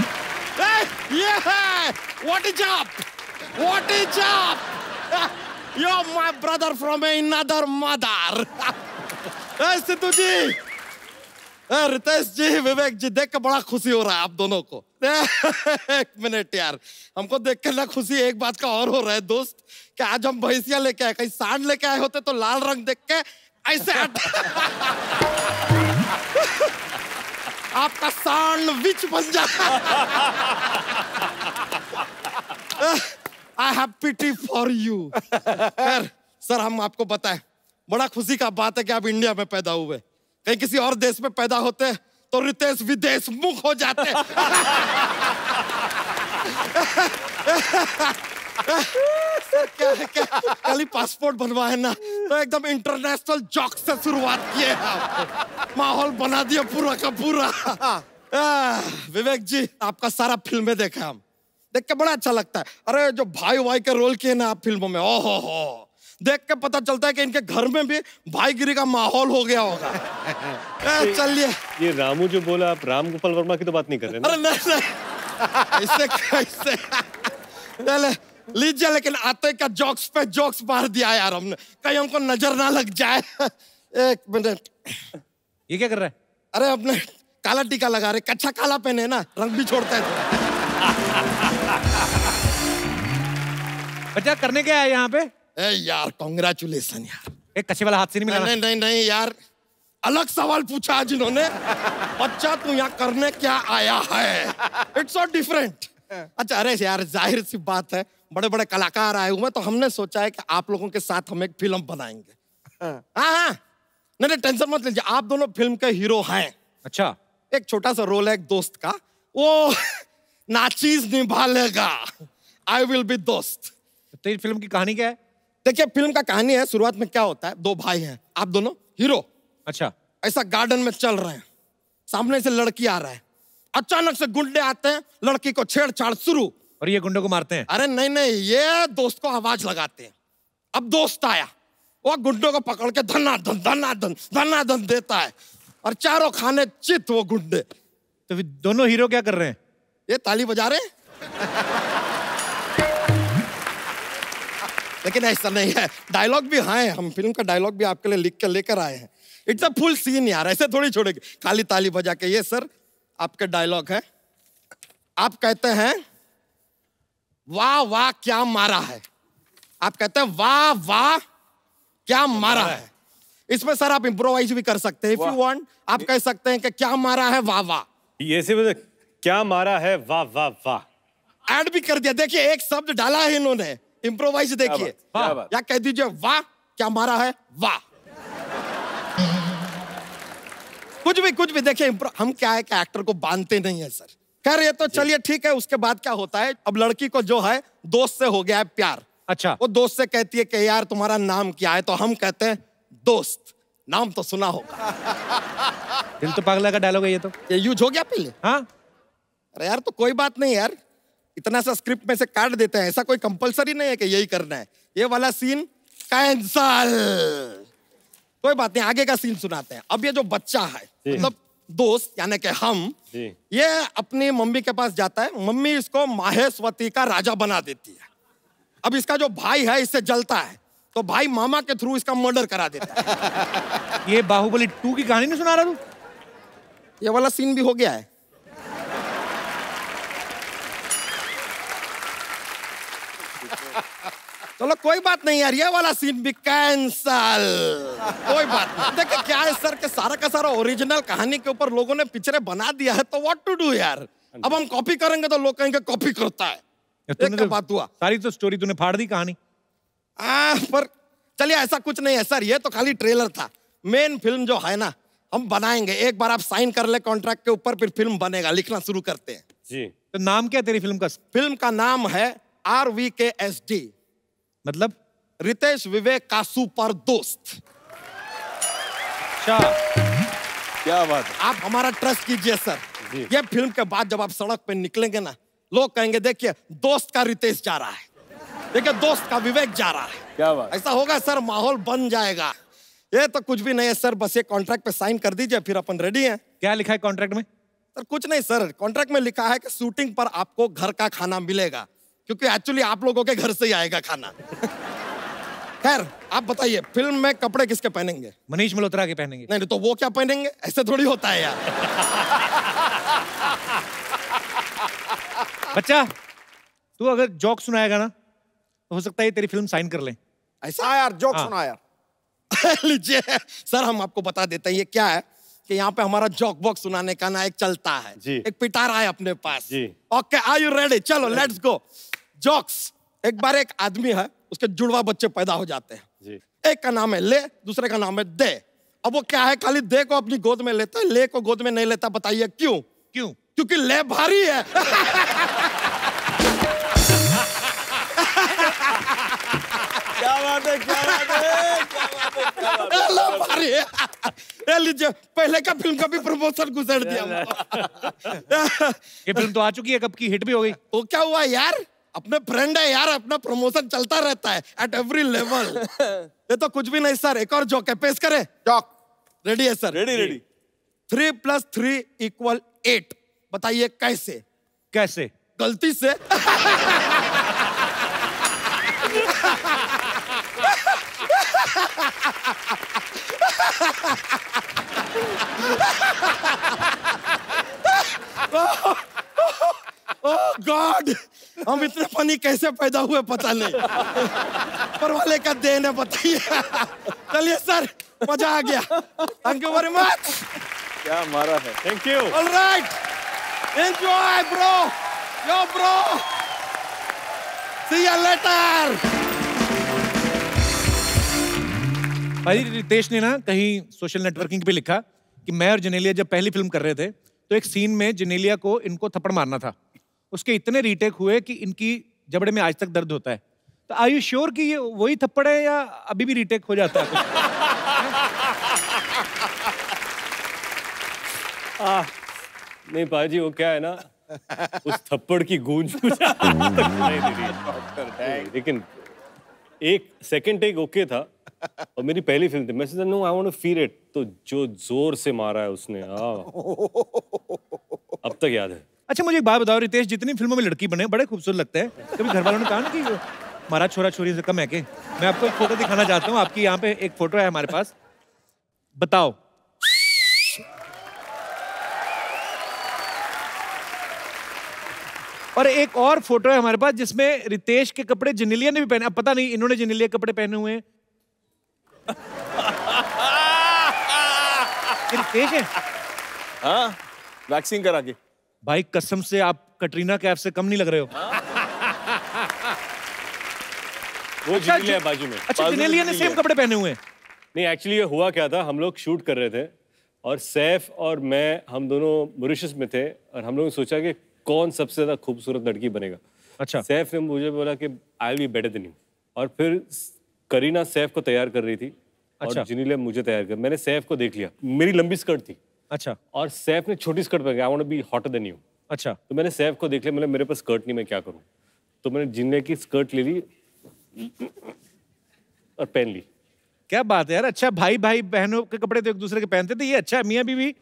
What a job! What a job! You're my brother from another mother. Sidhu जी, रितेश जी, विवेक जी, देख के बड़ा खुशी हो रहा है आप दोनों को। एक मिनट यार, हमको देख के ना खुशी एक बात का और हो रहा है दोस्त, कि आज हम भैंसिया लेके आए, कहीं सांड लेके आए होते तो लाल रंग देख के ऐसे आपका सैंडविच बन जाए। I have pity for you. Sir, हम आपको बताएं, बड़ा खुशी का बात है कि आप इंडिया में पैदा हुए। कहीं किसी और देश में पैदा होते तो रितेश विदेश मुख हो जाते। सर, क्या है क्या कल ही पासपोर्ट बनवाए ना, तो एकदम इंटरनेशनल जॉक से शुरुआत किए आप, माहौल बना दिया पूरा का पूरा। आ, विवेक जी, आपका सारा फिल्में देखा हम, देख के बड़ा अच्छा लगता है। अरे जो भाई भाई के रोल किए ना आप फिल्मों में, ओहो हो, देख के पता चलता है कि इनके घर में भी भाईगिरी का माहौल हो गया होगा। चलिए, ये रामू जो बोला, आप राम गोपाल वर्मा की तो बात नहीं कर रहे ना? अरे नहीं नहीं, ऐसे कैसे? चले लीजिए, लेकिन आते का जोक्स पे जोक्स मार दिया यार हमने, कहीं हमको नजर ना लग जाए। एक मिनट, ये क्या कर रहा है? अरे अपने काला टीका लगा रहे, कच्चा काला पहने ना, रंग भी छोड़ता है। बच्चा करने क्या है यहाँ पे? ए यार, कांग्रेचुलेशन यार। एक कच्चे वाला हाथ से नहीं मिला? नहीं नहीं नहीं यार, अलग सवाल पूछा आज इन्होंने। बच्चा तू यहाँ करने क्या आया है? It's so different. अच्छा, अरे यार, जाहिर सी बात है, बड़े बड़े कलाकार आए हुए, तो हमने सोचा है कि आप लोगों के साथ हम एक फिल्म बनाएंगे। हाँ हाँ, नहीं नहीं, टेंशन मत लीजिए, आप दोनों फिल्म के हीरो हैं। अच्छा, एक छोटा सा रोल है एक दोस्त का, वो नाचीज निभा लेगा। आई विल बी दोस्त। तो ये फिल्म की कहानी क्या है? देखिए, फिल्म का कहानी है, शुरुआत में क्या होता है, दो भाई हैं, आप दोनों हीरो। अच्छा, ऐसा गार्डन में चल रहे हैं, सामने से लड़की आ रहा है, अचानक से गुंडे आते हैं, लड़की को छेड़छाड़ शुरू। और ये गुंडों को मारते हैं? अरे नहीं नहीं, ये दोस्त को आवाज लगाते हैं। अब दोस्त आया, वो गुंडों को पकड़ के धनाधन धनाधन धनाधन देता है, और चारों खाने चित वो गुंडे। तो फिर दोनों हीरो क्या कर रहे हैं? ये ताली बजा रहे हैं। लेकिन ऐसा नहीं है, डायलॉग भी है, हम फिल्म का डायलॉग भी आपके लिए लिख के लेकर आए हैं। इट्स अ फुल सीन यार, ऐसे थोड़ी छोड़ेंगे खाली ताली बजा के। ये सर आपके डायलॉग है, आप कहते हैं वाह वाह क्या मारा है, आप कहते हैं वाह वाह क्या मारा है। इसमें सर आप इम्प्रोवाइज भी कर सकते हैं, इफ यू वांट। आप कह सकते हैं कि क्या मारा है, वाह वाह। ये से क्या मारा है, वाह वाह वाह। ऐड भी कर दिया, देखिए एक शब्द डाला है इन्होंने, इम्प्रोवाइज देखिए। या कह दीजिए वाह क्या मारा है, वाह। कुछ भी कुछ भी देखिए, हम क्या है कि एक्टर को बांधते नहीं है सर। खैर ये तो चलिए ठीक है। उसके बाद क्या होता है, अब लड़की को जो है दोस्त से हो गया है प्यार। अच्छा, वो दोस्त से कहती है कि यार तुम्हारा नाम क्या है, तो हम कहते हैं दोस्त। नाम तो सुना होगा। दिल तो पागला का डायलॉग है ये तो। ये यूज हो गया पहले? हाँ। अरे यार तो कोई बात नहीं यार, इतना सा स्क्रिप्ट में से काट देते हैं, ऐसा कोई कंपलसरी नहीं है कि यही करना है। ये वाला सीन कैंसल। कोई बात नहीं, आगे का सीन सुनाते हैं। अब ये जो बच्चा है, मतलब दोस्त यानी कि हम, ये अपनी मम्मी के पास जाता है, मम्मी इसको माहेश्वती का राजा बना देती है। अब इसका जो भाई है इससे जलता है, तो भाई मामा के थ्रू इसका मर्डर करा देता है। ये बाहुबली टू की कहानी नहीं सुना रहा तू? ये वाला सीन भी हो गया है। चलो कोई बात नहीं यार, ये वाला सीन भी कैंसल। कोई बात नहीं। देखिए क्या है सर के सारा का सारा ओरिजिनल कहानी के ऊपर लोगों ने पिक्चरें बना दिया है, तो व्हाट टू डू यार। अब हम कॉपी करेंगे तो लोग कहेंगे कॉपी करता है। एक क्या बात हुआ, सारी तो स्टोरी तूने फाड़ दी कहानी। आ, पर चलिए ऐसा कुछ नहीं है सर, ये तो खाली ट्रेलर था। मेन फिल्म जो है ना हम बनाएंगे, एक बार आप साइन कर ले कॉन्ट्रैक्ट के ऊपर, फिर फिल्म बनेगा। लिखना शुरू करते हैं जी। तो नाम क्या है तेरी फिल्म का? फिल्म का नाम है R V K S D, मतलब रितेश विवेक का सुपर दोस्त। क्या बात है। आप हमारा ट्रस्ट कीजिए सर। ये फिल्म के बाद जब आप सड़क पे निकलेंगे ना, लोग कहेंगे देखिए दोस्त का रितेश जा रहा है, देखिए दोस्त का विवेक जा रहा है। क्या बात। ऐसा होगा सर, माहौल बन जाएगा। ये तो कुछ भी नहीं है सर, बस ये कॉन्ट्रैक्ट पे साइन कर दीजिए, फिर अपन रेडी हैं। क्या लिखा है कॉन्ट्रैक्ट में? सर कुछ नहीं सर, कॉन्ट्रैक्ट में लिखा है कि शूटिंग पर आपको घर का खाना मिलेगा, क्योंकि एक्चुअली आप लोगों के घर से ही आएगा खाना। खैर आप बताइए, फिल्म में कपड़े किसके पहनेंगे? मनीष मल्होत्रा के पहनेंगे। नहीं, नहीं तो वो क्या पहनेंगे? ऐसे थोड़ी होता है यार। बच्चा तू अगर जोक सुनाएगा ना तो हो सकता है तेरी फिल्म साइन कर ले। ऐसा यार, जोक सुना यार। लीजिए सर, हम आपको बता देते हैं ये क्या है कि यहाँ पे हमारा जोक बॉक्स सुनाने का ना एक चलता है जी। एक पिटारा है अपने पास जी। Okay, are you ready? चलो लेट्स गो। जोक्स। एक बार एक आदमी है, उसके जुड़वा बच्चे पैदा हो जाते हैं जी। एक का नाम है ले, दूसरे का नाम है दे। अब वो क्या है, खाली दे को अपनी गोद में लेता है, ले को गोद में नहीं लेता। बताइए क्यों? क्यों? क्योंकि ले भारी है। क्या बात है, क्या बात है, क्या बात है, क्या बात है। ले भारी है। ये लीजिए, पहले का फिल्म का भी प्रमोशन गुजर दिया। ये फिल्म तो आ चुकी है, कब की हिट भी हो गई। तो क्या हुआ यार, अपने फ्रेंड है यार, अपना प्रमोशन चलता रहता है एट एवरी लेवल। ये तो कुछ भी नहीं सर, एक और जोक है, पेश करें? जोक रेडी है sir? Ready ready. Three plus three equal eight. बताइए कैसे? कैसे? गलती से। ओह गॉड, हम इतने फनी कैसे पैदा हुए पता नहीं। पर वाले का देन है, बताइए। चलिए सर, मजा आ गया। Thank you very much. क्या मारा है। Thank you. Alright, enjoy bro, yo bro, see you later. भाई रितेश ने ना कहीं सोशल नेटवर्किंग पे लिखा कि मैं और जेनेलिया जब पहली फिल्म कर रहे थे तो एक सीन में जेनेलिया को इनको थप्पड़ मारना था। उसके इतने रीटेक हुए कि इनकी जबड़े में आज तक दर्द होता है। तो आर यू श्योर कि ये वही थप्पड़ है या अभी भी रीटेक हो जाता है? आ, नहीं पाजी, वो क्या है ना, उस थप्पड़ की गूंज मुझे आज तक सुनाई दे रही है। लेकिन एक सेकंड टेक ओके था, और मेरी पहली फिल्म थी। मैं सोचा no I want to feel it, तो जो जोर से मारा है उसने, अब तक याद है। अच्छा मुझे एक बात बताओ, रितेश जितनी फिल्मों में लड़की बने बड़े खूबसूरत लगते हैं, कभी घर वालों ने कहा ना कि हमारा छोरा छोरी से कम है के? मैं आपको एक फोटो दिखाना चाहता हूँ, आपकी यहाँ पे एक फोटो है हमारे पास, बताओ। और एक और फोटो है हमारे पास जिसमें रितेश के कपड़े जेनेलिया ने भी पहने। अब पता नहीं इन्होंने जेनेलिया के कपड़े पहने हुए हैं। रितेश है? हाँ, वैक्सिंग करा के। भाई कसम से आप कटरीना कैफ से कम नहीं लग रहे हो। वो जेनेलिया है बाजू में। अच्छा, जेनेलिया ने सेम कपड़े पहने हुए हैं। नहीं, एक्चुअली ये हुआ क्या था, हम लोग शूट कर रहे थे और सैफ और मैं, हम दोनों मॉरिशस में थे, और हम लोगों ने सोचा कि कौन सबसे ज्यादा खूबसूरत लड़की बनेगा। अच्छा। सैफ ने मुझे बोला कि I will be better than you, और फिर करीना सैफ को तैयार कर रही थी। अच्छा। और जिनी ने मुझे तैयार किया। मैंने सैफ को देख लिया, मेरी लंबी स्कर्ट थी अच्छा और सैफ ने छोटी स्कर्ट पहन के, I want to be hotter than you. अच्छा तो मैंने सैफ को देख लिया, मतलब मेरे पास स्कर्ट नहीं, मैं क्या करूं। तो मैंने जिन्ने की स्कर्ट ले ली और पहन ली। क्या बात है यार, अच्छा भाई भाई बहनों के कपड़े तो एक दूसरे के पहनते थे, ये अच्छा है मियां बीवी,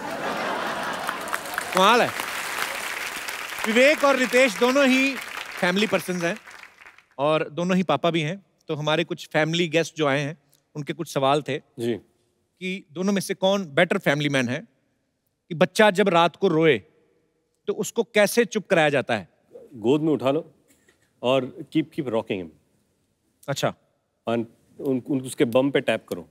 कमाल है। विवेक और रितेश दोनों ही फैमिली पर्सन्स हैं और दोनों ही पापा भी हैं। तो हमारे कुछ फैमिली गेस्ट जो आए हैं उनके कुछ सवाल थे जी कि दोनों में से कौन बेटर फैमिली मैन है, कि बच्चा जब रात को रोए तो उसको कैसे चुप कराया जाता है। गोद में उठा लो और कीप कीप रॉकिंग हिम। अच्छा उन, उन, उन उसके बम पे टैप करो।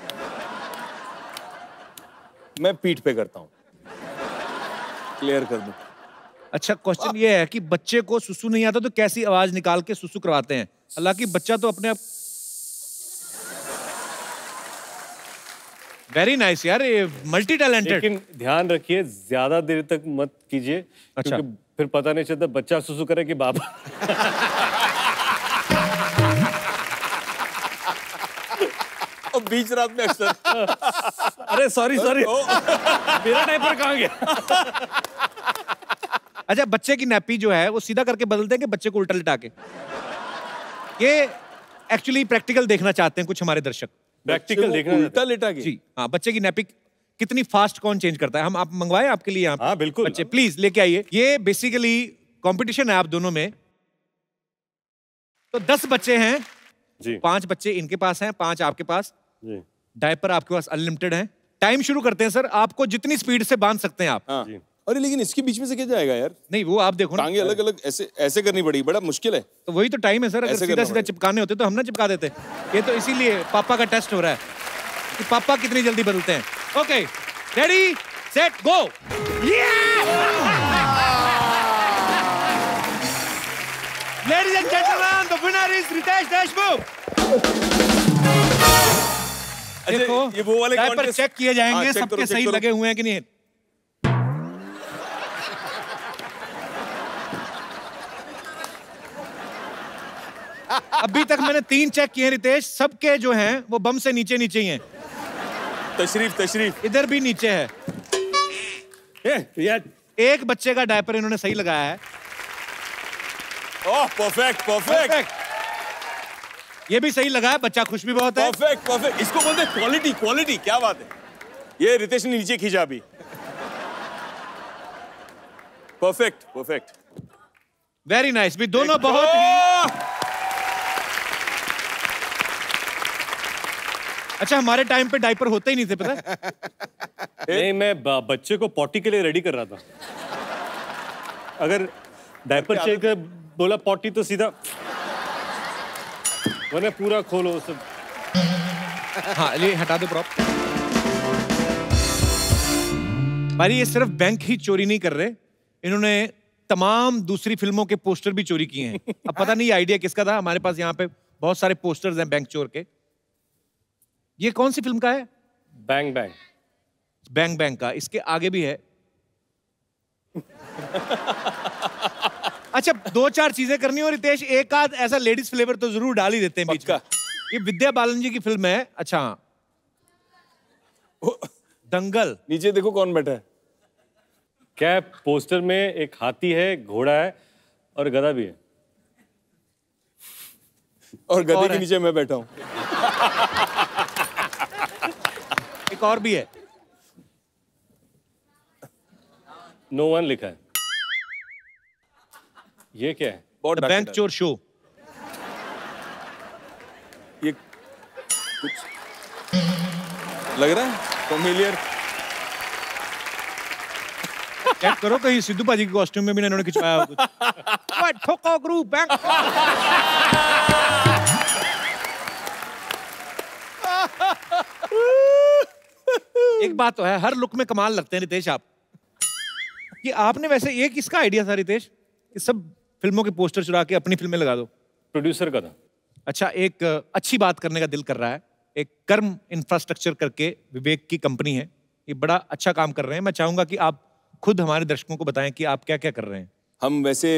मैं पीठ पे करता हूँ, क्लियर कर दूं। अच्छा क्वेश्चन ये है कि बच्चे को सुसु नहीं आता तो कैसी आवाज निकाल के सुसु करवाते हैं, हालांकि बच्चा तो अपने आप। वेरी नाइस यार, ये मल्टी टैलेंटेड। लेकिन ध्यान रखिए ज्यादा देर तक मत कीजिए, अच्छा। क्योंकि फिर पता नहीं चलता बच्चा सुसु करे कि बाबा। और बीच रात में अक्सर अरे सॉरी सॉरी मेरा डायपर कहाँ गया। अच्छा बच्चे की नैपी जो है वो सीधा करके बदलते हैं कि बच्चे को उल्टा लिटा के। ये एक्चुअली प्रैक्टिकल देखना चाहते हैं कुछ हमारे दर्शक। प्रैक्टिकल देखना उल्टा लेटा के। जी हाँ, बच्चे की नैपी कितनी फास्ट कौन चेंज करता है। हम आप मंगवाए आपके लिए यहाँ। हाँ बिल्कुल। बच्चे प्लीज लेके आइए। ये बेसिकली कंपटीशन है आप दोनों में। तो दस बच्चे हैं जी, पांच बच्चे इनके पास हैं, पांच आपके पास। जी डायपर आपके पास अनलिमिटेड है। टाइम शुरू करते हैं सर, आपको जितनी स्पीड से बांध सकते हैं आप। हाँ। अरे लेकिन इसके बीच में से क्या जाएगा यार। नहीं वो आप देखो ना, टांगे अलग अलग ऐसे ऐसे करनी पड़ेगी, बड़ा मुश्किल है। तो वही तो टाइम है सर, अगर ऐसे सीधा करना सीधा पड़ेगा। चिपकाने होते तो हम ना चिपका देते। ये तो इसीलिए पापा का टेस्ट हो रहा है कि पापा कितनी जल्दी बदलते हैं। Okay ready set go. Ladies and gentleman, the winner is Ritesh Deshmukh. देखो ये वो वाले डायपर contest- चेक किए जाएंगे, हाँ, check सबके करो, check सही करो। लगे हुए हैं कि नहीं। अभी तक मैंने तीन चेक किए रितेश, सबके जो हैं वो बम से नीचे नीचे ही हैं। तशरीफ तशरीफ इधर भी नीचे है। यार एक बच्चे का डायपर इन्होंने सही लगाया है। ओह परफेक्ट परफेक्ट ये भी सही लगा है, बच्चा खुश भी बहुत है। परफेक्ट परफेक्ट इसको बोलते हैं क्वालिटी क्वालिटी। क्या बात है, ये रितेश ने नीचे खींचा अभी। परफेक्ट परफेक्ट वेरी नाइस भी दोनों बहुत ही। अच्छा हमारे टाइम पे डायपर होते ही नहीं थे, पता है? नहीं, मैं ब- बच्चे को पॉटी के लिए रेडी कर रहा था। अगर डायपर चेक कर बोला पॉटी तो सीधा वरना पूरा खोलो सब। हाँ ये हटा दो प्रॉप। भाई ये सिर्फ बैंक ही चोरी नहीं कर रहे, इन्होंने तमाम दूसरी फिल्मों के पोस्टर भी चोरी किए हैं। अब पता नहीं आइडिया किसका था। हमारे पास यहाँ पे बहुत सारे पोस्टर्स हैं बैंक चोर के। ये कौन सी फिल्म का है? बैंग बैंग बैंग बैंग का। इसके आगे भी है। अच्छा दो चार चीजें करनी हो रितेश, एक आध ऐसा लेडीज फ्लेवर तो जरूर डाल ही देते हैं बीच में। ये विद्या बालन जी की फिल्म है। अच्छा दंगल। नीचे देखो कौन बैठा है। क्या पोस्टर में एक हाथी है, घोड़ा है और गधा भी है। और गधे और के है। नीचे मैं बैठा हूँ। एक और भी है। नो वन लिखा है। ये क्या है? बहुत द बैंक चोर शो। ये कुछ लग रहा है फेमिलियर। चेक करो कहीं सिद्धू पाजी के कॉस्ट्यूम में भी इन्होंने खिंचवाया हो कुछ। What? ठोको ग्रुप बैंक। एक बात तो है, हर लुक में कमाल लगते हैं रितेश आप। कि आपने वैसे ये किसका आइडिया था रितेश कि सब फिल्मों के पोस्टर चुरा के अपनी फिल्में लगा दो? प्रोड्यूसर का था। अच्छा एक अच्छी बात करने का दिल कर रहा है। एक कर्म इंफ्रास्ट्रक्चर करके विवेक की कंपनी है, ये बड़ा अच्छा काम कर रहे हैं। मैं चाहूंगा कि आप खुद हमारे दर्शकों को बताएं कि आप क्या क्या कर रहे हैं। हम वैसे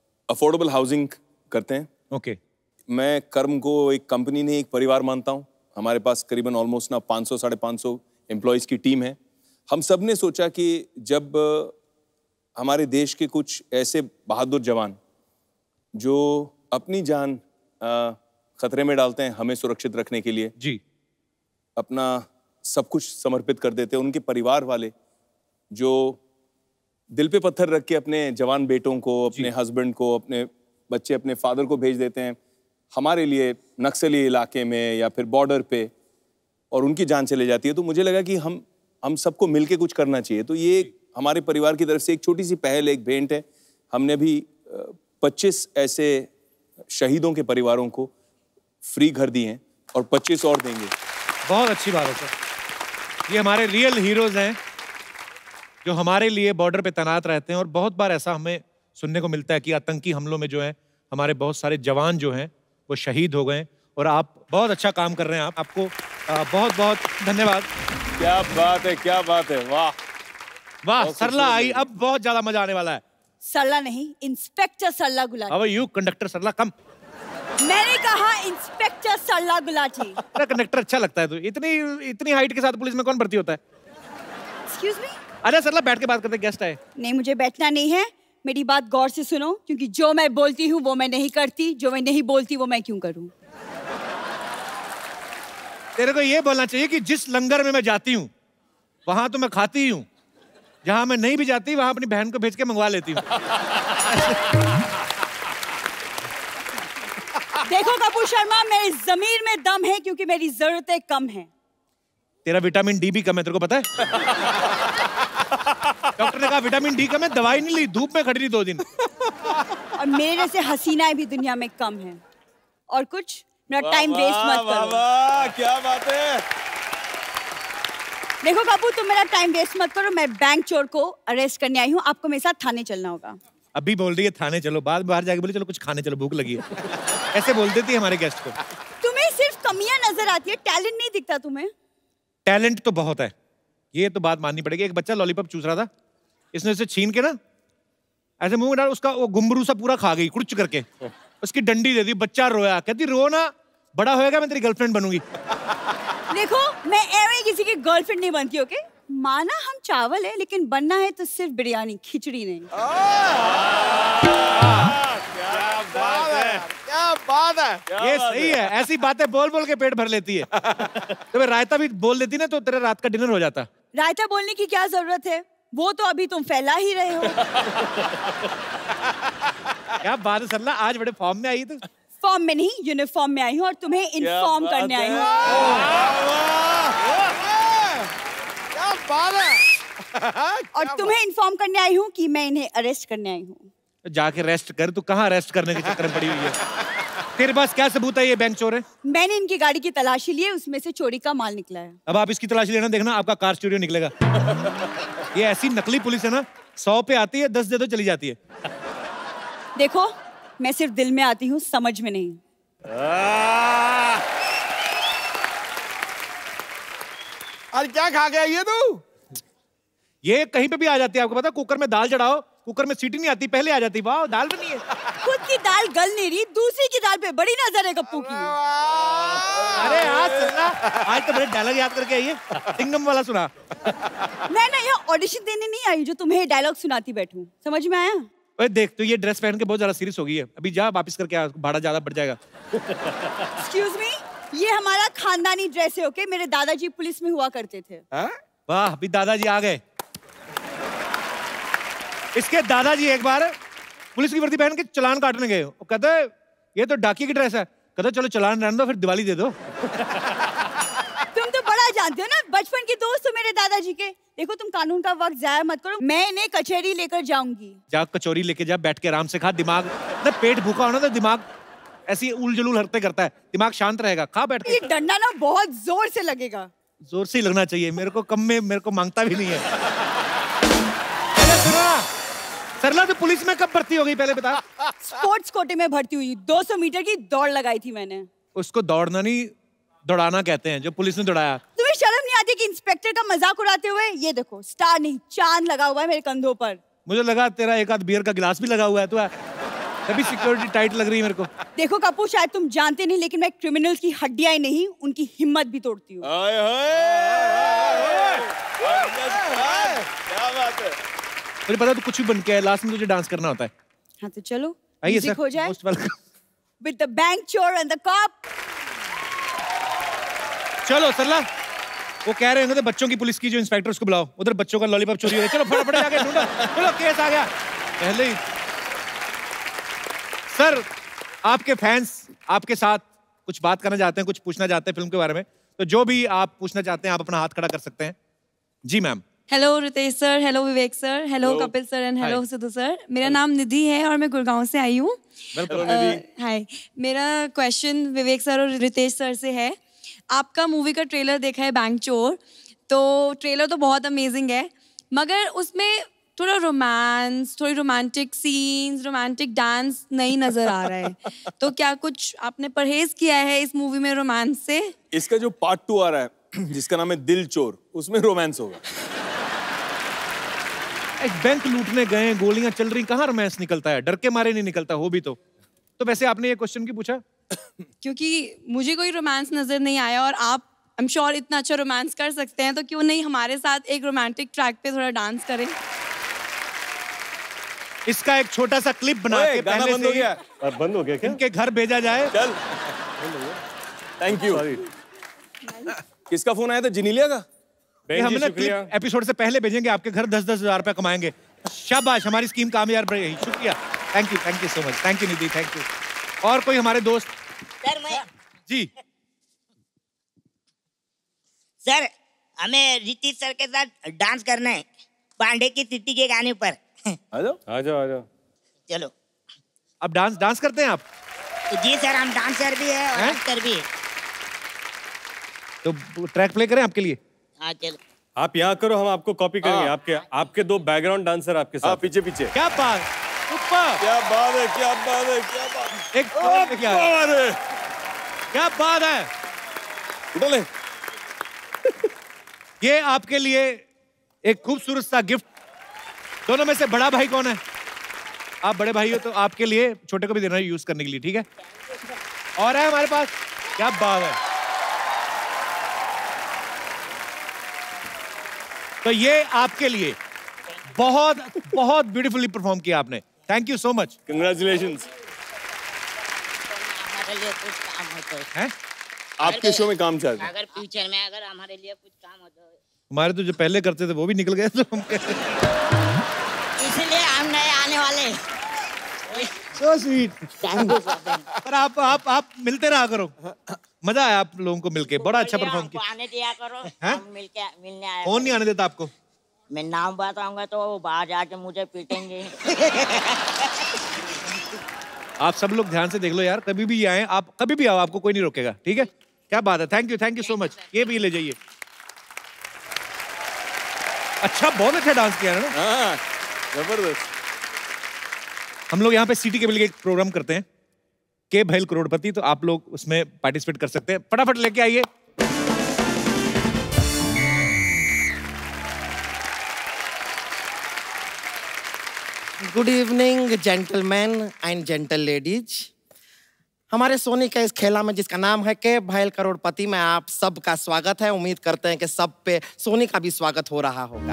अफोर्डेबल हाउसिंग करते हैं। ओके। मैं कर्म को एक कंपनी नहीं एक परिवार मानता हूँ। हमारे पास करीबन ऑलमोस्ट ना पाँच सौ साढ़े पाँच सौ एम्प्लॉयज़ की टीम है। हम सब ने सोचा कि जब हमारे देश के कुछ ऐसे बहादुर जवान जो अपनी जान खतरे में डालते हैं हमें सुरक्षित रखने के लिए, जी, अपना सब कुछ समर्पित कर देते हैं, उनके परिवार वाले जो दिल पे पत्थर रख के अपने जवान बेटों को, अपने हस्बैंड को, अपने बच्चे, अपने फादर को भेज देते हैं हमारे लिए नक्सली इलाके में या फिर बॉर्डर पे, और उनकी जान चले जाती है, तो मुझे लगा कि हम हम सबको मिलके कुछ करना चाहिए। तो ये हमारे परिवार की तरफ से एक छोटी सी पहल, एक भेंट है। हमने अभी पच्चीस ऐसे शहीदों के परिवारों को फ्री घर दिए हैं और पच्चीस और देंगे। बहुत अच्छी बात है सर। ये हमारे रियल हीरोज हैं जो हमारे लिए बॉर्डर पे तैनात रहते हैं, और बहुत बार ऐसा हमें सुनने को मिलता है कि आतंकी हमलों में जो है हमारे बहुत सारे जवान जो हैं वो शहीद हो गए, और आप बहुत अच्छा काम कर रहे हैं। आप आपको बहुत बहुत धन्यवाद। क्या बात है, क्या बात है, वाह वाह। सरला आई, अब बहुत ज्यादा मजा आने वाला है। सरला नहीं, inspector Sarla Gulati. How are you conductor Sarla? Come. मैंने कहा इंस्पेक्टर सरला गुलाटी। तेरा कंडक्टर अच्छा लगता है। तो इतनी इतनी हाइट के साथ पुलिस में कौन भर्ती होता है? Excuse me. अरे सरला बैठ के बात करते, गेस्ट आए। नहीं, मुझे बैठना नहीं है। मेरी बात गौर से सुनो, क्योंकि जो मैं बोलती हूँ वो मैं नहीं करती, जो मैं नहीं बोलती वो मैं क्यों करूँ। तेरे को ये बोलना चाहिए कि जिस लंगर में मैं जाती हूँ वहां तो मैं खाती ही हूँ, जहां मैं नहीं भी जाती वहां अपनी बहन को भेज के मंगवा लेती हूँ। देखो कपूर शर्मा, मेरी जमीर में दम है क्योंकि मेरी जरूरतें कम हैं। तेरा विटामिन डी भी कम है, तेरे को पता है? डॉक्टर ने कहा विटामिन डी कम है, दवाई नहीं ली, धूप में खड़ी रही दो दिन। और मेरे जैसे हसीनाएं भी दुनिया में कम हैं। और कुछ मेरा टाइम वेस्ट मत करो। वाह, क्या बात है। देखो कपूर, तुम मेरा टाइम वेस्ट मत करो। मैं बैंक चोर को अरेस्ट करने आई हूँ, आपको मेरे साथ थाने चलना होगा। अभी बोल रही है थाने चलो, बाद बाहर जाके बोली चलो कुछ खाने चलो, भूख लगी है। ऐसे बोल देती है हमारे गेस्ट को। तुम्हें सिर्फ कमियां नजर आती है, टैलेंट नहीं दिखता तुम्हें। टैलेंट तो बहुत है, ये तो बात माननी पड़ेगी। एक बच्चा लॉलीपॉप चूस रहा था, इसने उसे छीन के ना ऐसे मुंह में डाल, उसका वो गुम्बरू सा पूरा खा गई कुछ करके, उसकी डंडी दे दी, बच्चा रोया, कहती रो ना, बड़ा होएगा मैं तेरी गर्लफ्रेंड बनूंगी। देखो, मैं एवं किसी की गर्लफ्रेंड नहीं बनती, ओके? माना हम चावल है, लेकिन बनना है तो सिर्फ बिरयानी, खिचड़ी नहीं। क्या बात है, क्या बात है। ये सही है, ऐसी बातें बोल बोल के पेट भर लेती है। तो रायता भी बोल देती ना तो तेरा रात का डिनर हो जाता। रायता बोलने की क्या जरूरत है, वो तो अभी तुम फैला ही रहे हो। क्या बात है सरला, आज बड़े फॉर्म में आई तो। फॉर्म में नहीं, यूनिफॉर्म में आई हूँ और तुम्हें इन्फॉर्म करने आई हूँ। क्या बात है। और तुम्हें इन्फॉर्म करने आई हूँ कि मैं इन्हें अरेस्ट करने आई हूँ। जाके रेस्ट कर, तू कहाँ रेस्ट करने के चक्कर में पड़ी हुई है? तेरे पास क्या सबूत है ये बैंक चोर है? मैंने इनकी गाड़ी की तलाशी ली है, उसमें से चोरी का माल निकला है। अब आप इसकी तलाशी लेना, देखना आपका कार चोरी निकलेगा। ये ऐसी नकली पुलिस है ना, सौ पे आती है, दस दे दो चली जाती है। देखो, मैं सिर्फ दिल में आती हूँ, समझ में नहीं। आज क्या खा के आई है तू? ये कहीं पे भी आ जाती है, आपको पता? कुकर में दाल चढ़ाओ, कुकर में सीटी नहीं आती, पहले आ जाती। वाह, दाल बनी है। खुद की दाल गल नहीं रही, दूसरी की दाल पे बड़ी नजर है गप्पू की। अरे आज सुनना, आज तो बड़े डायलॉग याद करके आई है, सिंगम वाला सुना। मैं ना यहाँ ऑडिशन देने नहीं आई जो तुम्हें डायलॉग सुनाती बैठूं, समझ में आया? ओए देख, तो ये ड्रेस पहन के बहुत ज्यादा सीरियस हो गई है, अभी जा वापस करके आ, भाड़ा ज्यादा बढ़ जाएगा। एक्सक्यूज मी, ये हमारा खानदानी ड्रेस है, ओके? मेरे दादाजी पुलिस में हुआ करते थे। वाह, अभी दादाजी आ गए। इसके दादाजी एक बार पुलिस की वर्दी पहन के चालान काटने गए, वो कहते ये तो डाकिया की ड्रेस है, कहते चलो चालान रहने दो, फिर दिवाली दे दो। तुम तो बड़ा जानते हो ना, बचपन के दोस्त हो मेरे दादाजी के। देखो, तुम कानून का वक्त जाया मत करो, मैं इन्हें कचहरी लेकर जाऊंगी। जा कचौरी लेके जा, बैठ के आराम से खा, दिमाग ना, पेट भूखा होना तो दिमाग ऐसी उल जुलूल हरकतें करता है, दिमाग शांत रहेगा, खा बैठ के। ये डंडा ना बहुत जोर से लगेगा। जोर से ही लगना चाहिए, मेरे को कम में मेरे को मांगता भी नहीं है। सरला तो पुलिस में कब भर्ती हो गई पहले बता? स्पोर्ट्स कोटे में भर्ती हुई, दो सौ मीटर की दौड़ लगाई थी मैंने। उसको दौड़ना नहीं, दौड़ाना कहते हैं, जो पुलिस ने दौड़ाया। तुम्हें शर्म नहीं आती कि इंस्पेक्टर का मजाक उड़ाते हुए? ये देखो, स्टार नहीं चांद लगा हुआ है मेरे कंधों पर। मुझे लगा तेरा एक आध बियर का गिलास भी लगा हुआ है। तो तभी सिक्योरिटी टाइट लग रही है मेरे को। देखो कपूर, शायद तुम जानते नहीं लेकिन मैं क्रिमिनल्स की हड्डियां ही नहीं उनकी हिम्मत भी तोड़ती हूँ। क्या बात है। मुझे पता तू कुछ भी बन के है, लास्ट में तुझे डांस करना होता है। हाँ तो चलो आइए म्यूजिक सर, हो जाए। Most welcome. With the bank chore and the cop। चलो सरला, वो कह रहे हैं तो बच्चों की पुलिस की जो इंस्पेक्टर उसको बुलाओ, उधर बच्चों का लॉलीपॉप चोरी हो गया। चलो फटाफट जाके ढूंढो, चलो केस आ गया पहले ही। सर, आपके फैंस आपके साथ कुछ बात करना चाहते हैं, कुछ पूछना चाहते हैं फिल्म के बारे में, तो जो भी आप पूछना चाहते हैं आप अपना हाथ खड़ा कर सकते हैं। जी ma'am. Hello Ritesh sir, hello Vivek sir, hello Kapil sir and hello Sidhu sir. मेरा नाम निधि है और मैं गुड़गांव से आई हूँ। हाय, मेरा क्वेश्चन विवेक सर और रितेश सर से है। आपका मूवी का ट्रेलर देखा है बैंक चोर, तो ट्रेलर तो बहुत अमेजिंग है, मगर उसमें थोड़ा रोमांस, थोड़ी रोमांटिक सीन्स, रोमांटिक डांस नहीं नजर आ रहा है। तो क्या कुछ आपने परहेज किया है इस मूवी में रोमांस से? इसका जो पार्ट टू आ रहा है जिसका नाम है दिल चोर, उसमें रोमांस होगा। एक बैंक लूटने गए, गोलियां चल रही, कहाँ रोमांस निकलता है? डर के मारे नहीं निकलता, हो भी तो। तो वैसे आपने ये क्वेश्चन क्यों पूछा? क्योंकि मुझे कोई रोमांस नजर नहीं आया और आप आई एम श्योर इतना अच्छा रोमांस कर सकते हैं, तो क्यों नहीं हमारे साथ एक रोमांटिक ट्रैक पे थोड़ा डांस करें? इसका एक छोटा सा क्लिप बना के गाना पहले बंद से हो गया। अब बंद हो गया क्या? इनके घर भेजा जाए। चल, थैंक यू। किसका फोन आया था? जिनीलिया का? ये हम ना क्लिप एपिसोड से पहले भेजेंगे आपके घर, दस दस हजार रुपया कमाएंगे। शाबाश, हमारी स्कीम कामयाब रही। शुक्रिया, thank you, thank you so much, thank you Nidhi, thank you. और कोई हमारे दोस्त? सर मैं जी सर, हमें रितेश सर के साथ डांस करना है पांडे की तिट्टी के गाने पर। आ जाओ आ जाओ आ जाओ। चलो। अब डांस डांस करते हैं आप? जी सर, हम डांसर भी है और एक्टर भी है। तो ट्रैक प्ले करें आपके लिए? हाँ चलो। आप यहाँ करो, हम आपको कॉपी करेंगे। आपके आपके दो बैकग्राउंड डांसर आपके साथ। पीछे पीछे। क्या बात, ऊपर क्या बात है, क्या बात है, क्या बात है। एक क्या बात है, क्या बात है। उठले। ये आपके लिए एक खूबसूरत सा गिफ्ट। दोनों में से बड़ा भाई कौन है? आप बड़े भाई हो तो आपके लिए छोटे को भी देना है यूज करने के लिए, ठीक है? और है हमारे पास, क्या बात है। तो ये आपके लिए बहुत बहुत ब्यूटीफुली परफॉर्म किया आपने। Thank you so much, congratulations. हमारे लिए कुछ काम हो तो हैं? आपके शो में काम चल रहा है। अगर फ्यूचर में अगर हमारे लिए कुछ काम हो तो हमारे तो जो पहले करते थे वो भी निकल गए, तो हम इसलिए हम नए आने वाले। So sweet. पर आप आप आप मिलते रहा करो, मजा आया आप लोगों को मिलके, बड़ा अच्छा परफॉर्म किया। आने दिया करो, हैं? हम मिलके मिलने आए। कौन नहीं आने देता आपको? मैं नाम बताऊंगा तो वो बाहर जाके मुझे पीटेंगे। आप सब लोग ध्यान से देख लो यार, कभी भी आए आप, कभी भी आओ, आपको कोई नहीं रोकेगा, ठीक है? क्या बात है, thank you, thank you so much. ये भी ले जाइए। अच्छा, बहुत अच्छा डांस किया है ना। हाँ, जबरदस्त। हम लोग यहाँ पे सिटी केबल के एक प्रोग्राम करते हैं, के भैल करोड़पति, तो आप लोग उसमें पार्टिसिपेट कर सकते हैं। फटाफट लेके आइए। Good evening gentleman and gentle ladies. हमारे सोनी के इस खेला में जिसका नाम है के भैल करोड़पति में आप सबका स्वागत है। उम्मीद करते हैं कि सब पे सोनी का भी स्वागत हो रहा होगा।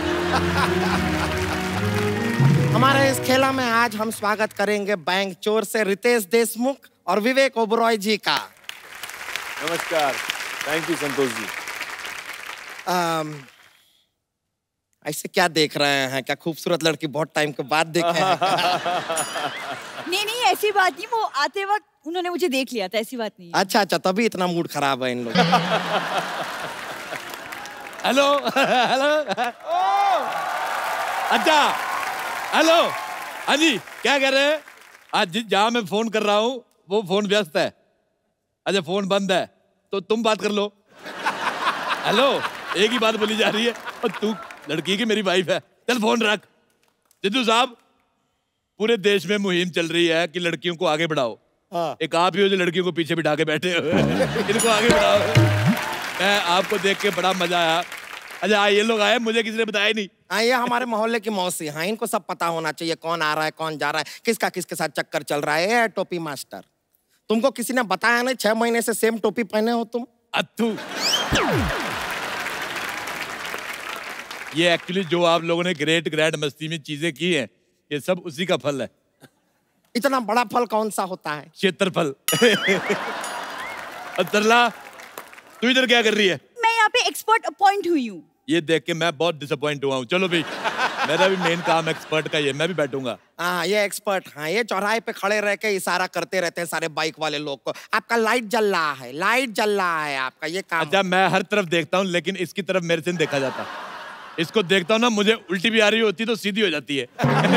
हमारे इस खेला में आज हम स्वागत करेंगे बैंक चोर से रितेश देशमुख और विवेक ओबरॉय जी का। नमस्कार, thank you Santosh ji. um, ऐसे क्या देख रहे हैं? क्या खूबसूरत लड़की बहुत टाइम के बाद देखे हैं? नहीं नहीं, ऐसी बात नहीं, वो आते वक्त उन्होंने मुझे देख लिया था, ऐसी बात नहीं। अच्छा अच्छा, तभी इतना मूड खराब है इन लोग। हेलो हेलो, अच्छा हेलो, हाँ जी, क्या कह रहे हैं? आज जिस जहाँ मैं फोन कर रहा हूँ वो फोन व्यस्त है। अच्छा, फोन बंद है तो तुम बात कर लो। हेलो, एक ही बात बोली जा रही है और तू लड़की की मेरी वाइफ है। चल फोन रख। जिद्दू साहब, पूरे देश में मुहिम चल रही है कि लड़कियों को आगे बढ़ाओ। हाँ। एक आप ही हो जो लड़कियों को पीछे बिठा के बैठे हो। इनको आगे बढ़ाओ। मैं आपको देख के बड़ा मजा आया। अच्छा, ये लोग आए, मुझे किसी ने बताया नहीं। हाँ, ये हमारे मोहल्ले की मौसी हैं, इनको सब पता होना चाहिए कौन आ रहा है, कौन जा रहा है, किसका किसके साथ चक्कर चल रहा है। ए, टोपी मास्टर, तुमको किसी ने बताया नहीं छह महीने से सेम टोपी पहने हो तुम? अत्तू, ये एक्चुअली जो आप लोगों ने ग्रेट ग्रैंड मस्ती में चीजें की हैं, ये सब उसी का फल है। इतना बड़ा फल कौन सा होता है? क्षेत्रफल। तरला, तू इधर क्या कर रही है? मैं यहाँ पे एक्सपर्ट अपॉइंट हुई हूँ। ये देख के मैं बहुत डिसअपॉइंट हुआ हूँ। चलो भाई, मेरा भी मेन काम एक्सपर्ट का ये, मैं भी बैठूंगा। हाँ, ये एक्सपर्ट, हाँ, ये चौराहे पे खड़े रह के इशारा करते रहते हैं सारे बाइक वाले लोग को, आपका लाइट जल रहा है, लाइट जल रहा है, आपका ये काम। अच्छा, मैं हर तरफ देखता हूँ, लेकिन इसकी तरफ मेरे से नहीं देखा जाता। इसको देखता हूँ ना, मुझे उल्टी भी आ रही होती तो सीधी हो जाती है।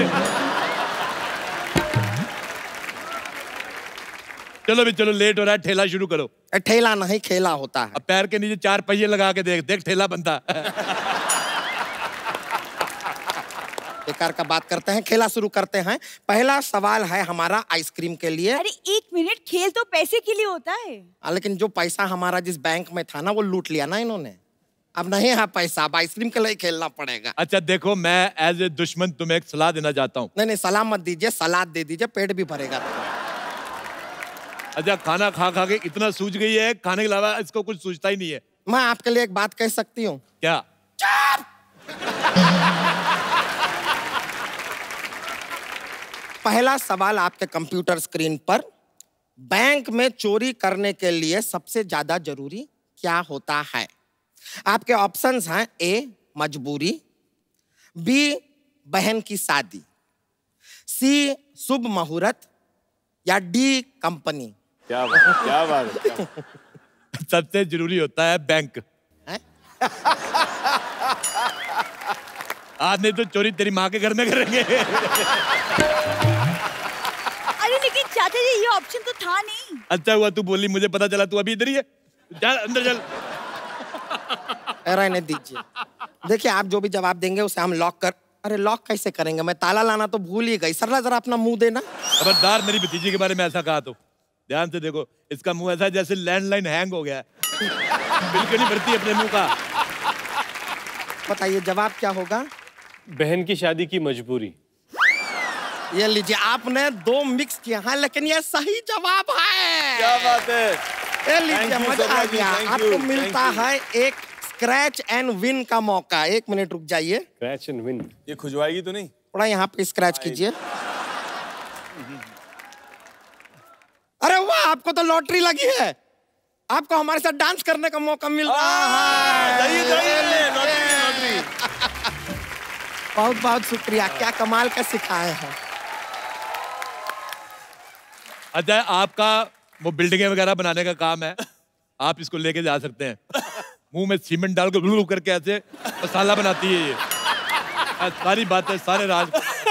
चलो भी चलो, लेट हो रहा है, ठेला शुरू करो। ठेला नहीं, खेला होता है। अब पैर के नीचे चार पहिए लगा के देख देख ठेला बनता। बेकार का बात करते हैं, खेला शुरू करते हैं। पहला सवाल है हमारा आइसक्रीम के लिए। अरे एक मिनट, खेल तो पैसे के लिए होता है। आ, लेकिन जो पैसा हमारा जिस बैंक में था ना, वो लूट लिया ना इन्होंने। अब नहीं है पैसा, अब आइसक्रीम के लिए खेलना पड़ेगा। अच्छा देखो, मैं एज ए दुश्मन तुम्हें एक सलाह देना चाहता हूँ। नहीं नहीं, सलाह मत दीजिए, सलाद दे दीजिए, पेट भी भरेगा। अच्छा, खाना खा खा के इतना सूझ गई है, खाने के अलावा इसको कुछ सूझता ही नहीं है। मैं आपके लिए एक बात कह सकती हूँ? क्या? पहला सवाल आपके कंप्यूटर स्क्रीन पर, बैंक में चोरी करने के लिए सबसे ज्यादा जरूरी क्या होता है? आपके ऑप्शंस हैं, ए मजबूरी, बी बहन की शादी, सी शुभ मुहूर्त, या डी कंपनी। क्या बात, क्या बात है। सबसे जरूरी होता है बैंक। आज नहीं तो चोरी तेरी माँ के घर में करेंगे। अरे लेकिन चाचा जी, ये ऑप्शन तो था नहीं। अच्छा हुआ तू बोली, मुझे पता चला तू अभी इधर ही है। चल अंदर चल। रहने दीजिए। देखिए, आप जो भी जवाब देंगे उसे हम लॉक कर। अरे लॉक कैसे करेंगे? मैं ताला लाना तो भूल ही गई। सरला जरा अपना मुंह देना। खबरदार मेरी भतीजी के बारे में ऐसा कहा तो। ध्यान से देखो, इसका मुंह ऐसा जैसे लैंडलाइन हैंग हो गया है। बिल्कुल नहीं भरती अपने मुंह का। बताइए जवाब क्या होगा? बहन की शादी की मजबूरी। ये लीजिए, आपने दो मिक्स किया है, लेकिन ये सही जवाब है। क्या बात है। ये लीजिए, मजा आ गया। आपको मिलता है एक स्क्रैच एंड विन का मौका। एक मिनट रुक जाइए। स्क्रैच एंड विन, ये खुजवाएगी तो नहीं? थोड़ा यहाँ पे स्क्रैच कीजिए। अरे वाह, आपको तो लॉटरी लगी है। आपको हमारे साथ डांस करने का मौका मिल रहा है। जाइए जाइए, लॉटरी लॉटरी। बहुत बहुत शुक्रिया, क्या कमाल का सिखाए हैं। अच्छा, आपका वो बिल्डिंगें वगैरह बनाने का काम है, आप इसको लेके जा सकते हैं। मुंह में सीमेंट डाल के ब्लू करके ऐसे मसाला बनाती है ये। सारी बातें, सारे राज।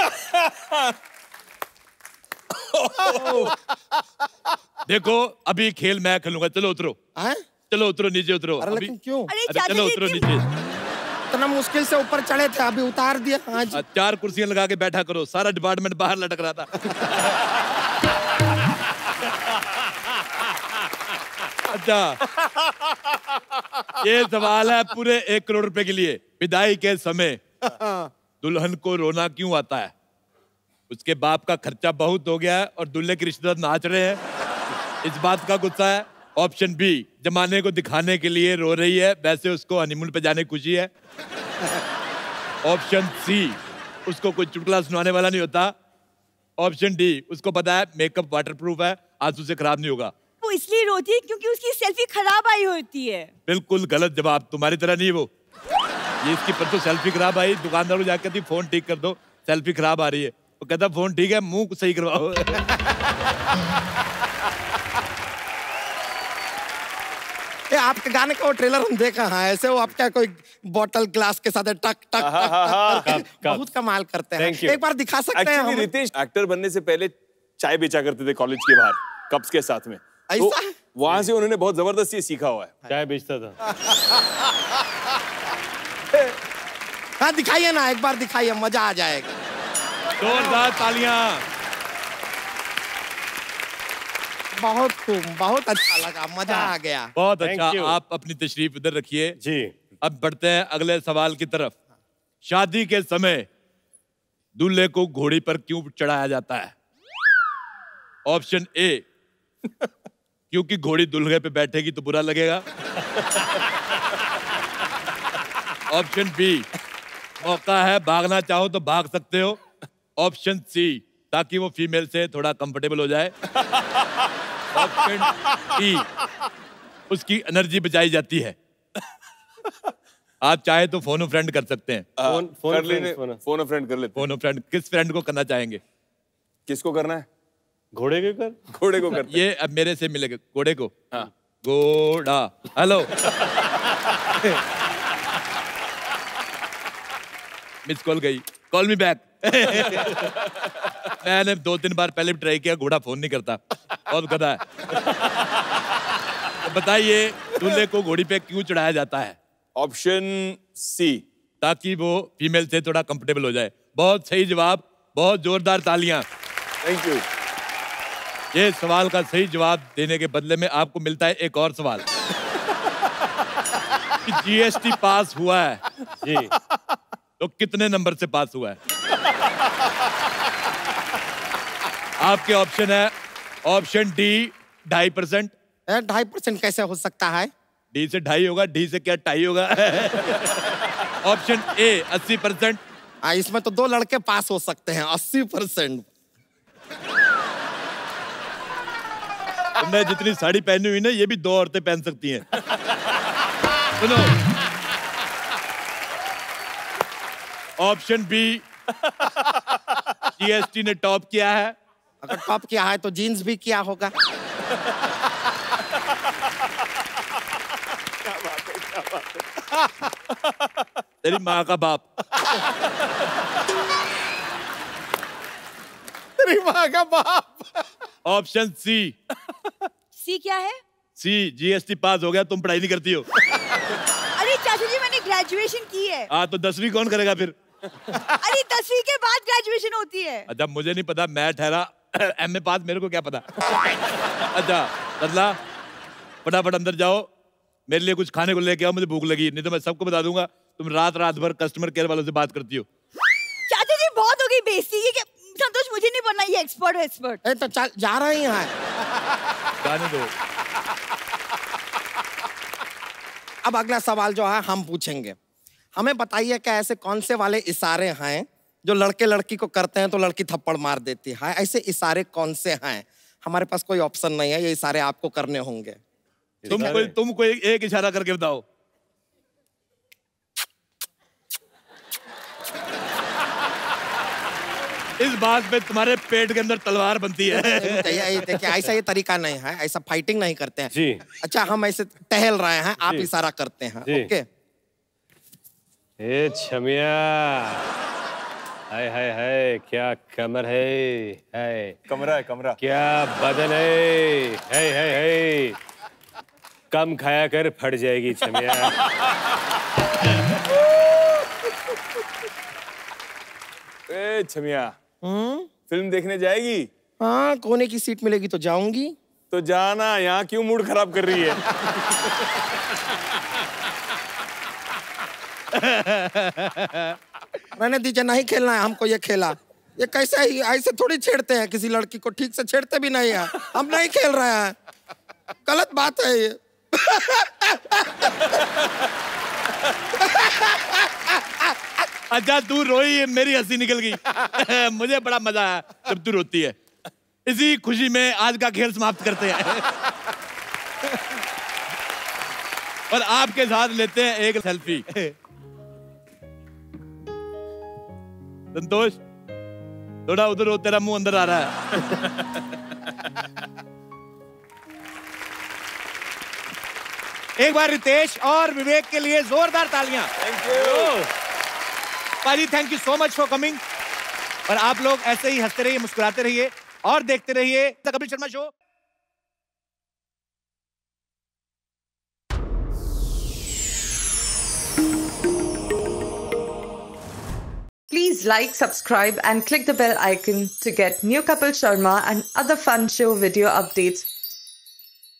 देखो, अभी खेल मैं खेलूंगा। चलो उतरो। हैं? चलो उतरो, नीचे उतरो। अरे लेकिन क्यों? अरे अरे चाचा चलो जी, उतरो क्यों? नीचे। इतना मुश्किल से ऊपर चढ़े थे, अभी उतार दिया। हाँ जी। चार कुर्सियां लगा के बैठा करो, सारा डिपार्टमेंट बाहर लटक रहा था। अच्छा, ये सवाल है पूरे एक करोड़ रुपए के लिए। विदाई के समय दुल्हन को रोना क्यों आता है? उसके बाप का खर्चा बहुत हो गया है और दूल्हे के रिश्तेदार नाच रहे हैं, इस बात का गुस्सा है। ऑप्शन बी, जमाने को दिखाने के लिए रो रही है, वैसे उसको हनीमून पे जाने की खुशी है। ऑप्शन सी, उसको कोई चुटकुला सुनाने वाला नहीं होता। ऑप्शन डी, उसको पता है मेकअप वाटरप्रूफ है, आंसू से खराब नहीं होगा। वो इसलिए रोती है क्योंकि उसकी सेल्फी खराब आई होती है। बिल्कुल गलत जवाब, तुम्हारी तरह नहीं है वो। ये इसकी परसों सेल्फी खराब आई, दुकानदार को जाकर कहती फोन ठीक कर दो, सेल्फी खराब आ रही है। वो कहता फोन ठीक है, मुंह सही करवाओ। ये आपके गाने का वो ट्रेलर हम देखा है, ऐसे वो आपका कोई बोतल ग्लास के साथ टक टक टक टक करके बहुत कमाल करते हैं। एक बार दिखा सकते हैं हम? रितेश एक्टर बनने से पहले चाय बेचा करते थे कॉलेज के बाहर कप्स के साथ में। ऐसा? तो वहां से उन्होंने बहुत जबरदस्त ये सीखा हुआ है। चाय बेचता था। हाँ दिखाइए ना, एक बार दिखाइए, मजा आ जाएगा। जोरदार तालियां। बहुत खूब, बहुत अच्छा लगा, मजा आ गया। बहुत अच्छा। आप अपनी तशरीफ इधर रखिए जी। अब बढ़ते हैं अगले सवाल की तरफ। शादी के समय दूल्हे को घोड़ी पर क्यों चढ़ाया जाता है? ऑप्शन ए, क्योंकि घोड़ी दूल्हे पे बैठेगी तो बुरा लगेगा। ऑप्शन बी, मौका है भागना चाहो तो भाग सकते हो। ऑप्शन सी, ताकि वो फीमेल से थोड़ा कंफर्टेबल हो जाए। ऑप्शन डी, उसकी एनर्जी बचाई जाती है। आप चाहे तो फोन फ्रेंड कर सकते हैं। फोन फोन कर लेने फोन फ्रेंड कर लेते हैं। फोन फ्रेंड किस फ्रेंड को करना चाहेंगे? किसको करना है? घोड़े को कर घोड़े को कर। ये अब मेरे से मिलेगा घोड़े को। हाँ। घोड़ा हेलो। मिस कॉल गई, कॉल मी बैक। मैंने दो तीन बार पहले भी ट्राई किया, घोड़ा फोन नहीं करता, बहुत गधा है। तो बताइए दूल्हे को घोड़ी पे क्यों चढ़ाया जाता है? ऑप्शन सी, ताकि वो फीमेल से थोड़ा कंफर्टेबल हो जाए। बहुत सही जवाब, बहुत जोरदार तालियां। Thank you. ये सवाल का सही जवाब देने के बदले में आपको मिलता है एक और सवाल। कि जीएसटी पास हुआ है जी, तो कितने नंबर से पास हुआ है? आपके ऑप्शन है ऑप्शन डी ढाई परसेंट। ढाई परसेंट कैसे हो सकता है? डी से ढाई होगा, डी से क्या टाई होगा? ऑप्शन ए अस्सी परसेंट। इसमें तो दो लड़के पास हो सकते हैं। अस्सी परसेंट। तुमने जितनी साड़ी पहनी हुई ना, ये भी दो औरतें पहन सकती हैं। सुनो, ऑप्शन बी, जीएसटी ने टॉप किया है। अगर टॉप किया है तो जीन्स भी किया होगा। तेरी माँ का बाप। तेरी माँ का बाप। Option C. सी क्या है? सी, जीएसटी पास हो गया, तुम पढ़ाई नहीं करती हो। अरे चाचू जी मैंने ग्रेजुएशन की है। हाँ तो दसवीं कौन करेगा फिर? अरे दसवीं के बाद ग्रेजुएशन होती है। अच्छा मुझे नहीं पता, मैं ठहरा एमए पास, मेरे को क्या पता। अच्छा बदला, फटाफट अंदर जाओ, मेरे लिए कुछ खाने को लेके आओ, मुझे भूख लगी, नहीं तो मैं सबको बता दूंगा तुम रात रात भर कस्टमर केयर वालों से बात करती हो। चाचा जी बहुत हो गई बेइज्जती। ये क्या संतोष, मुझे नहीं बनना ये एक्सपर्ट एक्सपर्ट। ए तो चल जा रहे हैं। जाने दो। अब अगला सवाल जो है हम पूछेंगे। हमें बताइए कि ऐसे कौन से वाले इशारे हैं जो लड़के लड़की को करते हैं तो लड़की थप्पड़ मार देती है? ऐसे इशारे कौन से हैं? हमारे पास कोई ऑप्शन नहीं है, ये इशारे आपको करने होंगे। तुम कोई तुम कोई एक इशारा करके बताओ। इस बात पे तुम्हारे पेट के अंदर तलवार बनती है। देखिए ऐसा ये तरीका नहीं है, ऐसा फाइटिंग नहीं करते हैं जी। अच्छा हम ऐसे टहल रहे हैं, आप इशारा करते हैं। ओके। ए छमिया, हाय हाय हाय, क्या कमर है, है कमरा है कमरा, क्या बदन है, है है है, कम खाया कर फट जाएगी छमिया। ए छमिया, फिल्म देखने जाएगी? हाँ, कोने की सीट मिलेगी तो जाऊंगी। तो जाना, यहाँ क्यों मूड खराब कर रही है? रहने दीजिए, नहीं खेलना है हमको ये खेला। ये कैसे ही ऐसे थोड़ी छेड़ते हैं किसी लड़की को, ठीक से छेड़ते भी नहीं है। हम नहीं खेल रहे हैं, गलत बात है ये। अच्छा तू रोई, मेरी हंसी निकल गई। मुझे बड़ा मजा आया जब तू रोती है। इसी खुशी में आज का खेल समाप्त करते हैं और आपके साथ लेते हैं एक सेल्फी। संतोष थोड़ा उधर हो, तेरा मुंह अंदर आ रहा है। एक बार रितेश और विवेक के लिए जोरदार तालियां। थैंक यू पाजी, thank you so much for coming. और आप लोग ऐसे ही हंसते रहिए, मुस्कुराते रहिए और देखते रहिए the Kapil Sharma show. Please like, subscribe and click the bell icon to get new Kapil Sharma and other fun show video updates